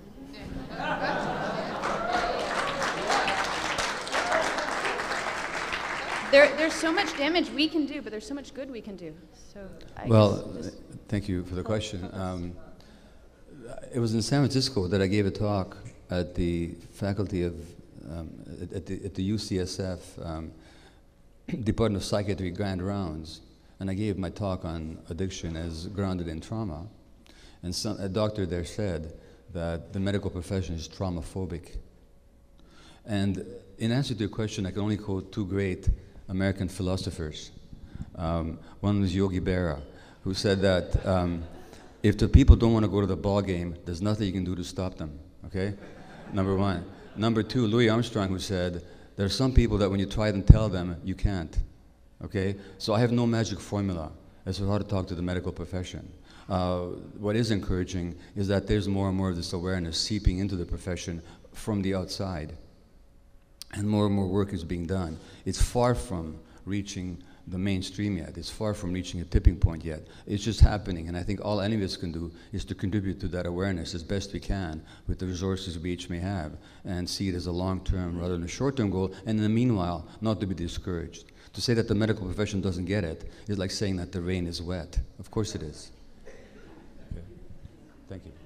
There, there's so much damage we can do, but there's so much good we can do. So, I Well, guess just thank you for the help- question. help us. Um, it was in San Francisco that I gave a talk at the faculty of, um, at, at, the, at the U C S F um, Department of Psychiatry Grand Rounds, and I gave my talk on addiction as grounded in trauma. And some, a doctor there said that the medical profession is traumaphobic. And in answer to your question, I can only quote two great American philosophers. Um, one was Yogi Berra, who said that um, if the people don't want to go to the ball game, there's nothing you can do to stop them, okay? Number one. Number two, Louis Armstrong, who said, there are some people that when you try and tell them, you can't, okay? So I have no magic formula as to how to talk to the medical profession. Uh, what is encouraging is that there's more and more of this awareness seeping into the profession from the outside. And more and more work is being done. It's far from reaching the mainstream yet. It's far from reaching a tipping point yet. It's just happening, and I think all any of us can do is to contribute to that awareness as best we can with the resources we each may have, and see it as a long-term rather than a short-term goal, and in the meanwhile, not to be discouraged. To say that the medical profession doesn't get it is like saying that the rain is wet. Of course it is. Okay. Thank you.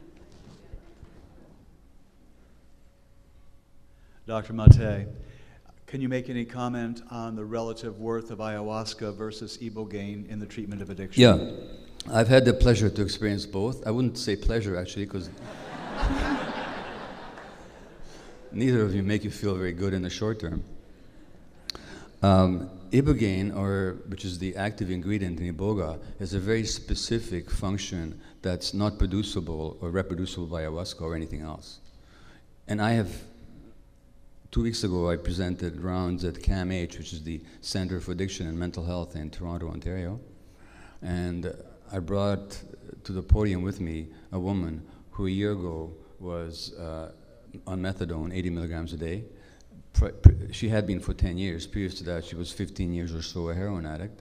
Doctor Mate, can you make any comment on the relative worth of ayahuasca versus ibogaine in the treatment of addiction? Yeah, I've had the pleasure to experience both. I wouldn't say pleasure, actually, because neither of you make you feel very good in the short term. Um, ibogaine, or which is the active ingredient in iboga, has a very specific function that's not producible or reproducible by ayahuasca or anything else. And I have Two weeks ago, I presented rounds at C A M H, which is the Center for Addiction and Mental Health in Toronto, Ontario. And I brought to the podium with me a woman who a year ago was uh, on methadone, eighty milligrams a day. Pre pre she had been for ten years. Previous to that, she was fifteen years or so a heroin addict.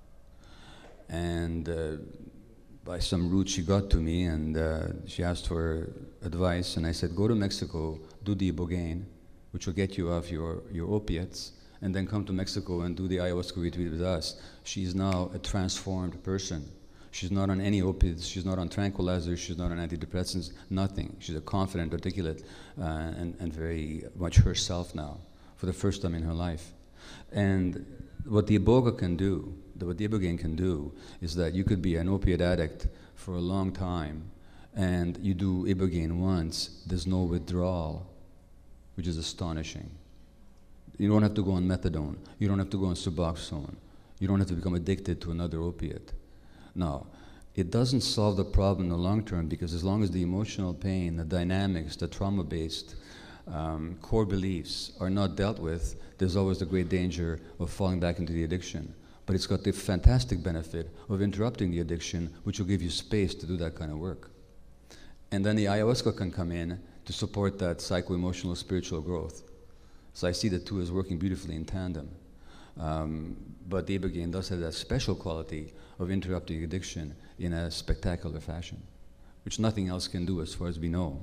And uh, by some route, she got to me, and uh, she asked for advice. And I said, go to Mexico, do the ibogaine, which will get you off your, your opiates, and then come to Mexico and do the ayahuasca retreat with us. She's now a transformed person. She's not on any opiates, she's not on tranquilizers, she's not on antidepressants, nothing. She's a confident, articulate, uh, and, and very much herself now, for the first time in her life. And what the iboga can do, what the ibogaine can do, is that you could be an opiate addict for a long time, and you do ibogaine once, there's no withdrawal, which is astonishing. You don't have to go on methadone. You don't have to go on Suboxone. You don't have to become addicted to another opiate. Now, it doesn't solve the problem in the long term, because as long as the emotional pain, the dynamics, the trauma-based um, core beliefs are not dealt with, there's always the great danger of falling back into the addiction. But it's got the fantastic benefit of interrupting the addiction, which will give you space to do that kind of work. And then the ayahuasca can come in to support that psycho-emotional spiritual growth. So I see the two as working beautifully in tandem. Um, but the ibogaine does have that special quality of interrupting addiction in a spectacular fashion, which nothing else can do as far as we know.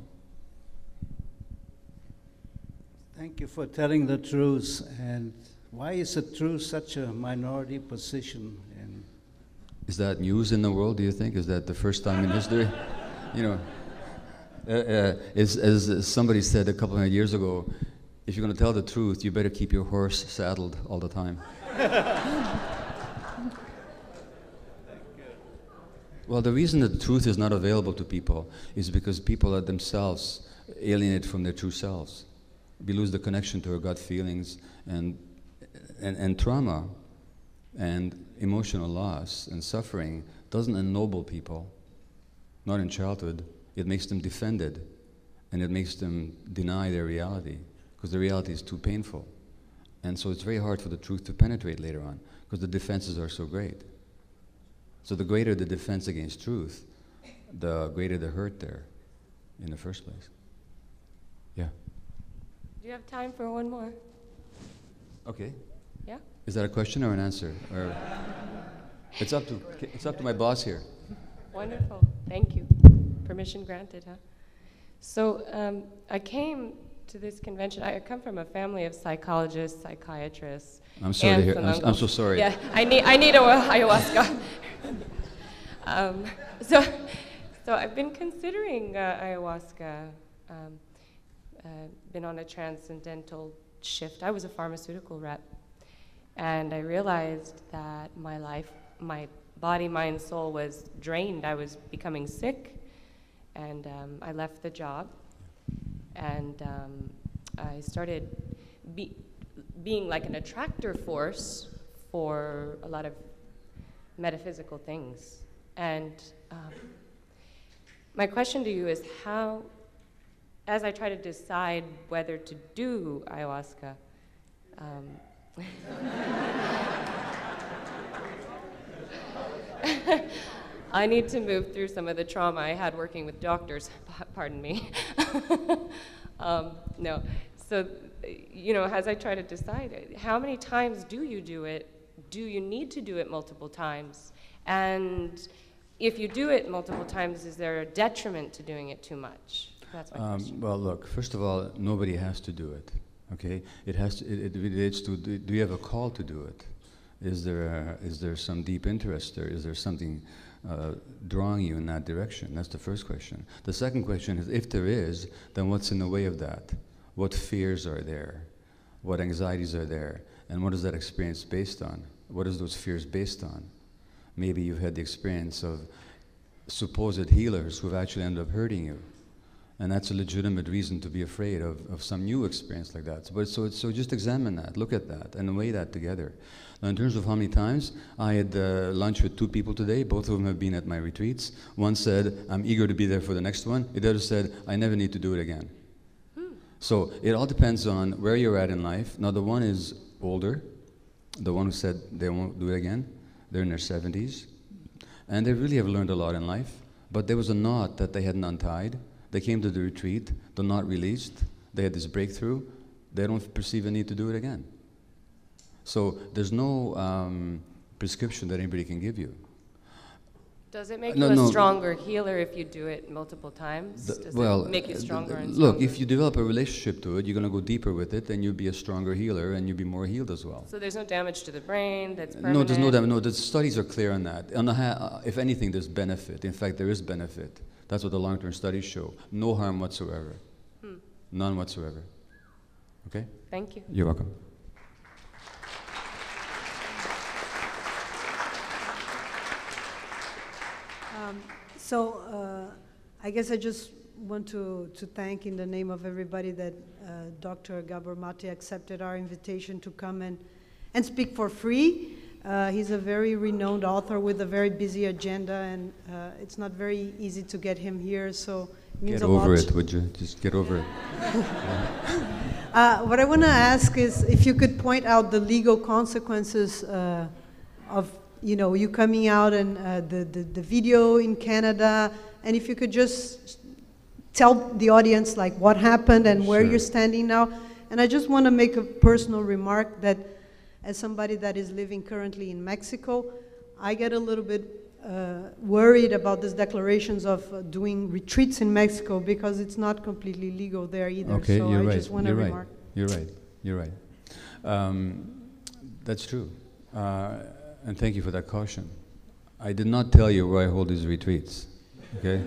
Thank you for telling the truth. And why is the truth such a minority position? In Is that news in the world, do you think? Is that the first time in history? You know, Uh, uh, as, as somebody said a couple of years ago, if you're going to tell the truth, you better keep your horse saddled all the time. Well, the reason that the truth is not available to people is because people are themselves alienated from their true selves. We lose the connection to our gut feelings, and, and, and trauma and emotional loss and suffering doesn't ennoble people, not in childhood. It makes them defended, and it makes them deny their reality, because the reality is too painful. And so it's very hard for the truth to penetrate later on, because the defenses are so great. So the greater the defense against truth, the greater the hurt there in the first place. Yeah. Do you have time for one more? Okay. Yeah? Is that a question or an answer? Or it's up to it's up to my boss here. Wonderful. Thank you. Permission granted, huh? So um, I came to this convention. I come from a family of psychologists, psychiatrists. I'm sorry to hear. I'm, I'm so sorry. Yeah, I need I need a ayahuasca. um, so, so I've been considering uh, ayahuasca. Um, uh, been on a transcendental shift. I was a pharmaceutical rep, and I realized that my life, my body, mind, soul was drained. I was becoming sick, and um, I left the job, and um, I started be being like an attractor force for a lot of metaphysical things. And um, my question to you is how, as I try to decide whether to do ayahuasca, um, I need to move through some of the trauma I had working with doctors, pardon me. um, no, so, you know, as I try to decide, how many times do you do it? Do you need to do it multiple times? And if you do it multiple times, is there a detriment to doing it too much? That's my Um, question. well, look, first of all, nobody has to do it, okay? It has to, it, it relates to, do, do you have a call to do it? Is there, a, is there some deep interest there? Is there something uh, drawing you in that direction? That's the first question. The second question is, if there is, then what's in the way of that? What fears are there? What anxieties are there? And what is that experience based on? What is those fears based on? Maybe you've had the experience of supposed healers who've actually ended up hurting you. And that's a legitimate reason to be afraid of, of some new experience like that. So, but so, so just examine that, look at that, and weigh that together. Now, in terms of how many times, I had uh, lunch with two people today. Both of them have been at my retreats. One said, I'm eager to be there for the next one. The other said, I never need to do it again. Hmm. So it all depends on where you're at in life. Now, the one is older. The one who said they won't do it again, they're in their seventies. And they really have learned a lot in life. But there was a knot that they hadn't untied. They came to the retreat, the knot released, they had this breakthrough, they don't perceive a need to do it again. So there's no um, prescription that anybody can give you. Does it make No, you a no. stronger healer if you do it multiple times? The- Does well, it make you uh, stronger th- and look, stronger? if you develop a relationship to it, you're going to go deeper with it, and you'll be a stronger healer, and you'll be more healed as well. So there's no damage to the brain that's permanent? No, there's no damage. No, the studies are clear on that. On the ha- uh, if anything, there's benefit. In fact, there is benefit. That's what the long-term studies show. No harm whatsoever. Hmm. None whatsoever. Okay? Thank you. You're welcome. Um, so uh, I guess I just want to, to thank in the name of everybody that uh, Doctor Gabor Mate accepted our invitation to come and, and speak for free. Uh, he's a very renowned author with a very busy agenda, and uh, it's not very easy to get him here, so it means Get a over lot. it, would you? Just get over it. Uh, what I want to ask is if you could point out the legal consequences uh, of, you know, you coming out and uh, the, the, the video in Canada, and if you could just tell the audience like what happened and where Sure. you're standing now. And I just want to make a personal remark that as somebody that is living currently in Mexico, I get a little bit uh, worried about these declarations of uh, doing retreats in Mexico because it's not completely legal there either. Okay, so you're I right. just want to You're right. remark. You're right. You're right. Um, that's true. Uh, and thank you for that caution. I did not tell you where I hold these retreats. Okay.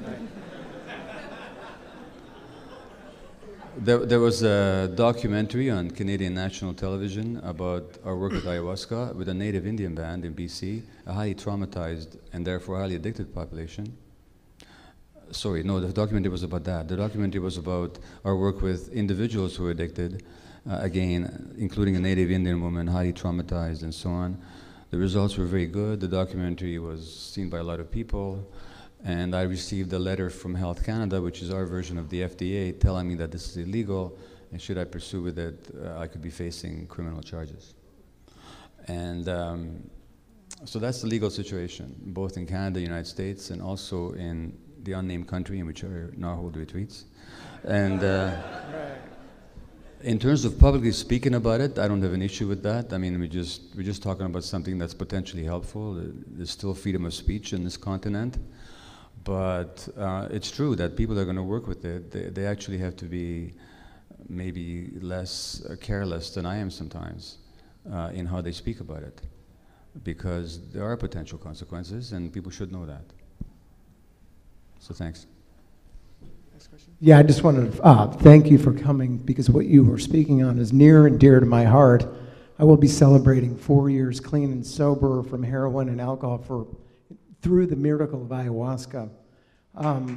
There, there was a documentary on Canadian national television about our work with ayahuasca with a native Indian band in B C, a highly traumatized and therefore highly addicted population. sorry, no, the documentary was about that. The documentary was about our work with individuals who are addicted, uh, again, including a Native Indian woman, highly traumatized and so on. The results were very good. The documentary was seen by a lot of people. And I received a letter from Health Canada, which is our version of the F D A, telling me that this is illegal, and should I pursue with it, uh, I could be facing criminal charges. And um, so that's the legal situation, both in Canada, United States, and also in the unnamed country in which I now hold retreats. And uh, in terms of publicly speaking about it, I don't have an issue with that. I mean, we just, we're just talking about something that's potentially helpful. There's still freedom of speech in this continent. But uh, it's true that people that are going to work with it, they, they actually have to be maybe less uh, careless than I am sometimes uh, in how they speak about it, because there are potential consequences, and people should know that. So thanks. Next question. Yeah, I just wanted to uh, thank you for coming, because what you were speaking on is near and dear to my heart. I will be celebrating four years clean and sober from heroin and alcohol for through the miracle of ayahuasca. Um,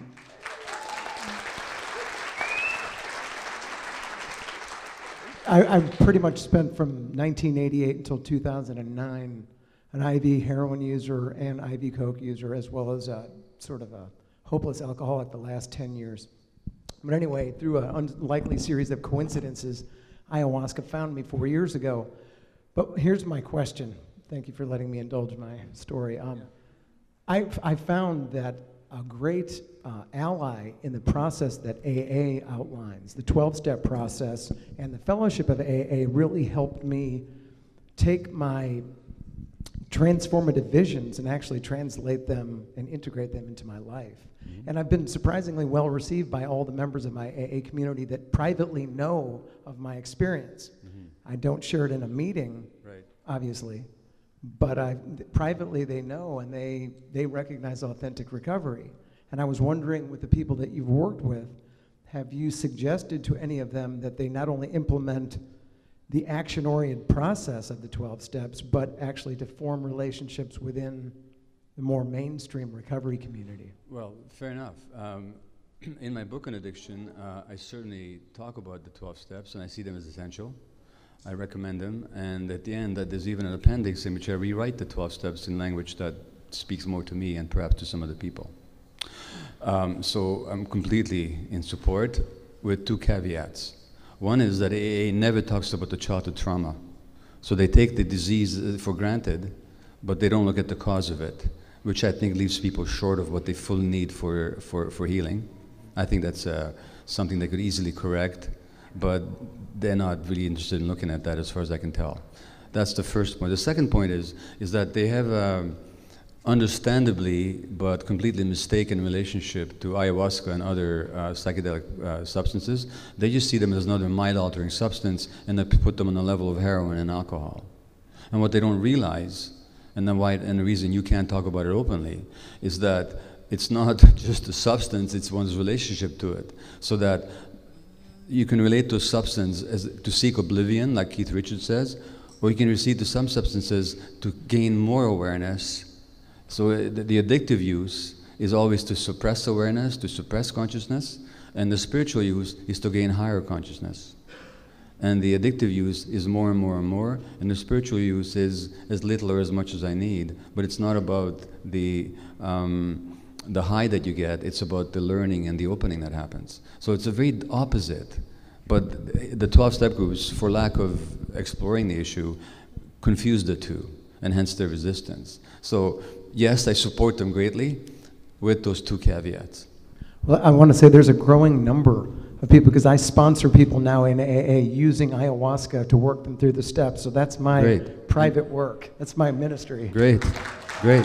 I, I pretty much spent from nineteen eighty-eight until two thousand nine an I V heroin user and I V coke user, as well as a sort of a hopeless alcoholic the last ten years. But anyway, through an unlikely series of coincidences, ayahuasca found me four years ago. But here's my question. Thank you for letting me indulge my story. Um, Yeah. I, I found that a great uh, ally in the process that A A outlines, the twelve-step process, and the fellowship of A A really helped me take my transformative visions and actually translate them and integrate them into my life. Mm-hmm. And I've been surprisingly well received by all the members of my A A community that privately know of my experience. Mm-hmm. I don't share it in a meeting, right, obviously. But I, privately they know, and they, they recognize authentic recovery. And I was wondering, with the people that you've worked with, have you suggested to any of them that they not only implement the action-oriented process of the twelve steps, but actually to form relationships within the more mainstream recovery community? Well, fair enough. Um, in my book on addiction, uh, I certainly talk about the twelve steps, and I see them as essential. I recommend them, and at the end, that there's even an appendix in which I rewrite the twelve steps in language that speaks more to me and perhaps to some other people. Um, so I'm completely in support, with two caveats. One is that A A never talks about the childhood trauma. So they take the disease for granted, but they don't look at the cause of it, which I think leaves people short of what they fully need for, for, for healing. I think that's uh, something they could easily correct, but they're not really interested in looking at that, as far as I can tell. That's the first point. The second point is, is that they have a understandably but completely mistaken relationship to ayahuasca and other uh, psychedelic uh, substances. They just see them as another mind-altering substance, and they put them on the level of heroin and alcohol. And what they don't realize, and, then why, and the reason you can't talk about it openly, is that it's not just a substance, it's one's relationship to it. So that you can relate to a substance as to seek oblivion, like Keith Richards says, or you can receive to some substances to gain more awareness. So uh, the, the addictive use is always to suppress awareness, to suppress consciousness, and the spiritual use is to gain higher consciousness. And the addictive use is more and more and more, and the spiritual use is as little or as much as I need, but it's not about the um, the high that you get, it's about the learning and the opening that happens. So it's a very opposite. But the twelve-step groups, for lack of exploring the issue, confuse the two, and hence their resistance. So yes, I support them greatly, with those two caveats. Well, I want to say there's a growing number of people, because I sponsor people now in A A using ayahuasca to work them through the steps. So that's my Great. private work. That's my ministry. Great, great.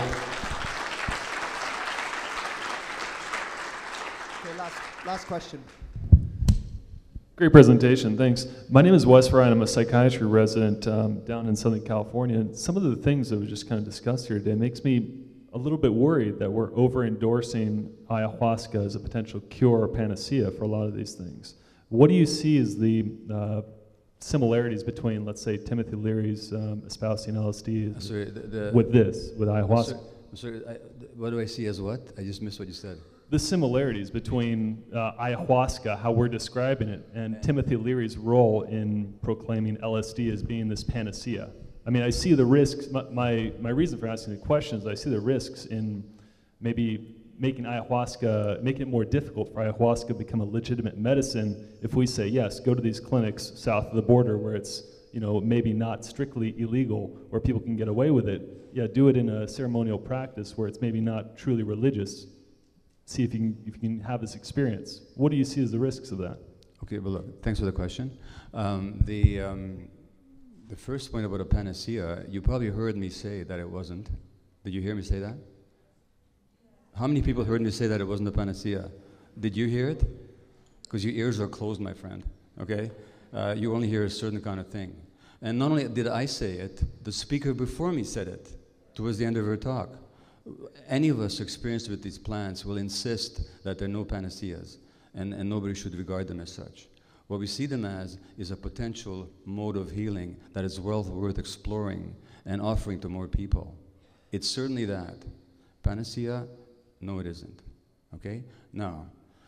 Last question. Great presentation, thanks. My name is Wes Ryan. I'm a psychiatry resident um, down in Southern California. And some of the things that was just kind of discussed here today makes me a little bit worried that we're over-endorsing ayahuasca as a potential cure or panacea for a lot of these things. What do you see as the uh, similarities between, let's say, Timothy Leary's um, espousing L S D sorry, the, the, with this, with ayahuasca? Sorry, sorry, I, what do I see as what? I just missed what you said. the similarities between uh, ayahuasca, how we're describing it, and Timothy Leary's role in proclaiming L S D as being this panacea. I mean, I see the risks. My, my, my reason for asking the question is I see the risks in maybe making ayahuasca, making it more difficult for ayahuasca to become a legitimate medicine if we say, yes, go to these clinics south of the border where it's, you know, maybe not strictly illegal, where people can get away with it. Yeah, do it in a ceremonial practice where it's maybe not truly religious. See if you can, if you can have this experience. What do you see as the risks of that? Okay, well, look, thanks for the question. Um, the, um, the first point about a panacea, you probably heard me say that it wasn't. Did you hear me say that? How many people heard me say that it wasn't a panacea? Did you hear it? Because your ears are closed, my friend, okay? Uh, you only hear a certain kind of thing. And not only did I say it, the speaker before me said it towards the end of her talk. Any of us experienced with these plants will insist that there are no panaceas, and, and nobody should regard them as such. What we see them as is a potential mode of healing that is well worth exploring and offering to more people. It's certainly that. Panacea? No, it isn't. Okay? Now,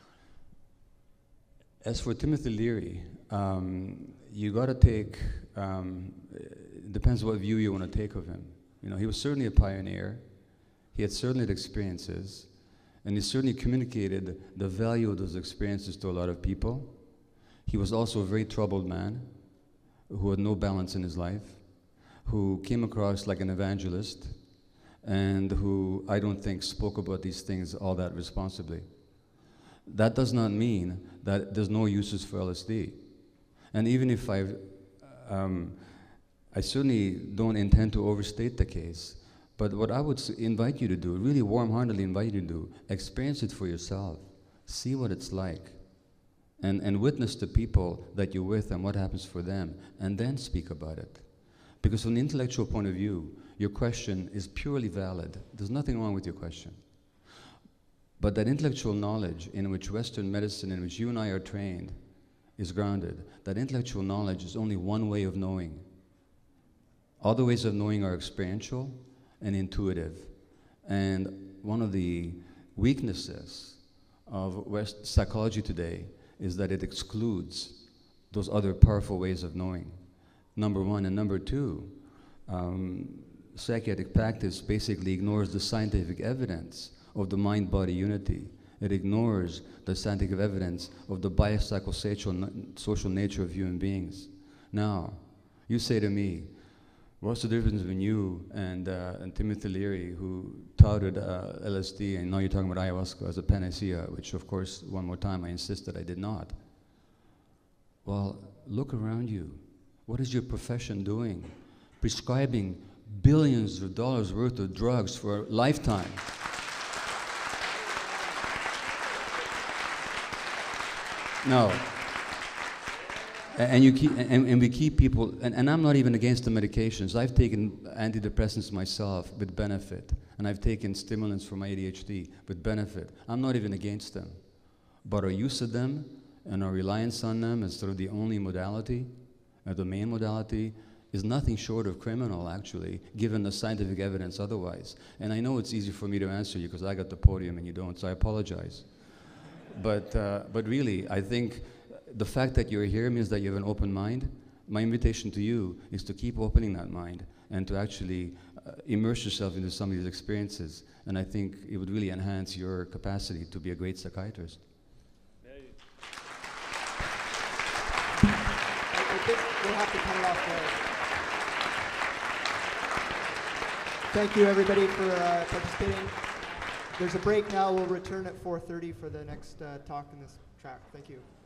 as for Timothy Leary, um, you got to take, um, it depends what view you want to take of him. You know, he was certainly a pioneer. He had certainly had experiences, and he certainly communicated the value of those experiences to a lot of people. He was also a very troubled man who had no balance in his life, who came across like an evangelist, and who I don't think spoke about these things all that responsibly. That does not mean that there's no uses for L S D. And even if I, um, I certainly don't intend to overstate the case, but what I would invite you to do, really warm-heartedly invite you to do, experience it for yourself. See what it's like. And, and witness the people that you're with and what happens for them, and then speak about it. Because from the intellectual point of view, your question is purely valid. There's nothing wrong with your question. But that intellectual knowledge in which Western medicine, in which you and I are trained, is grounded. That intellectual knowledge is only one way of knowing. Other ways of knowing are experiential and intuitive. And one of the weaknesses of West psychology today is that it excludes those other powerful ways of knowing. Number one. And number two, um, psychiatric practice basically ignores the scientific evidence of the mind-body unity. It ignores the scientific evidence of the biopsychosocial social nature of human beings. Now, you say to me, what's the difference between you and, uh, and Timothy Leary, who touted uh, L S D, and now you're talking about ayahuasca as a panacea, which of course, one more time, I insist that I did not. Well, look around you. What is your profession doing? Prescribing billions of dollars worth of drugs for a lifetime. No. And you keep, and, and we keep people, and, and I'm not even against the medications. I've taken antidepressants myself with benefit, and I've taken stimulants for my A D H D with benefit. I'm not even against them. But our use of them and our reliance on them as sort of the only modality, or the main modality, is nothing short of criminal, actually, given the scientific evidence otherwise. And I know it's easy for me to answer you because I got the podium and you don't, so I apologize. But, uh, but really, I think the fact that you're here means that you have an open mind. My invitation to you is to keep opening that mind and to actually uh, immerse yourself into some of these experiences. And I think it would really enhance your capacity to be a great psychiatrist. I think we'll have to cut it off there. Thank you, everybody, for uh, participating. There's a break now. We'll return at four thirty for the next uh, talk in this track. Thank you.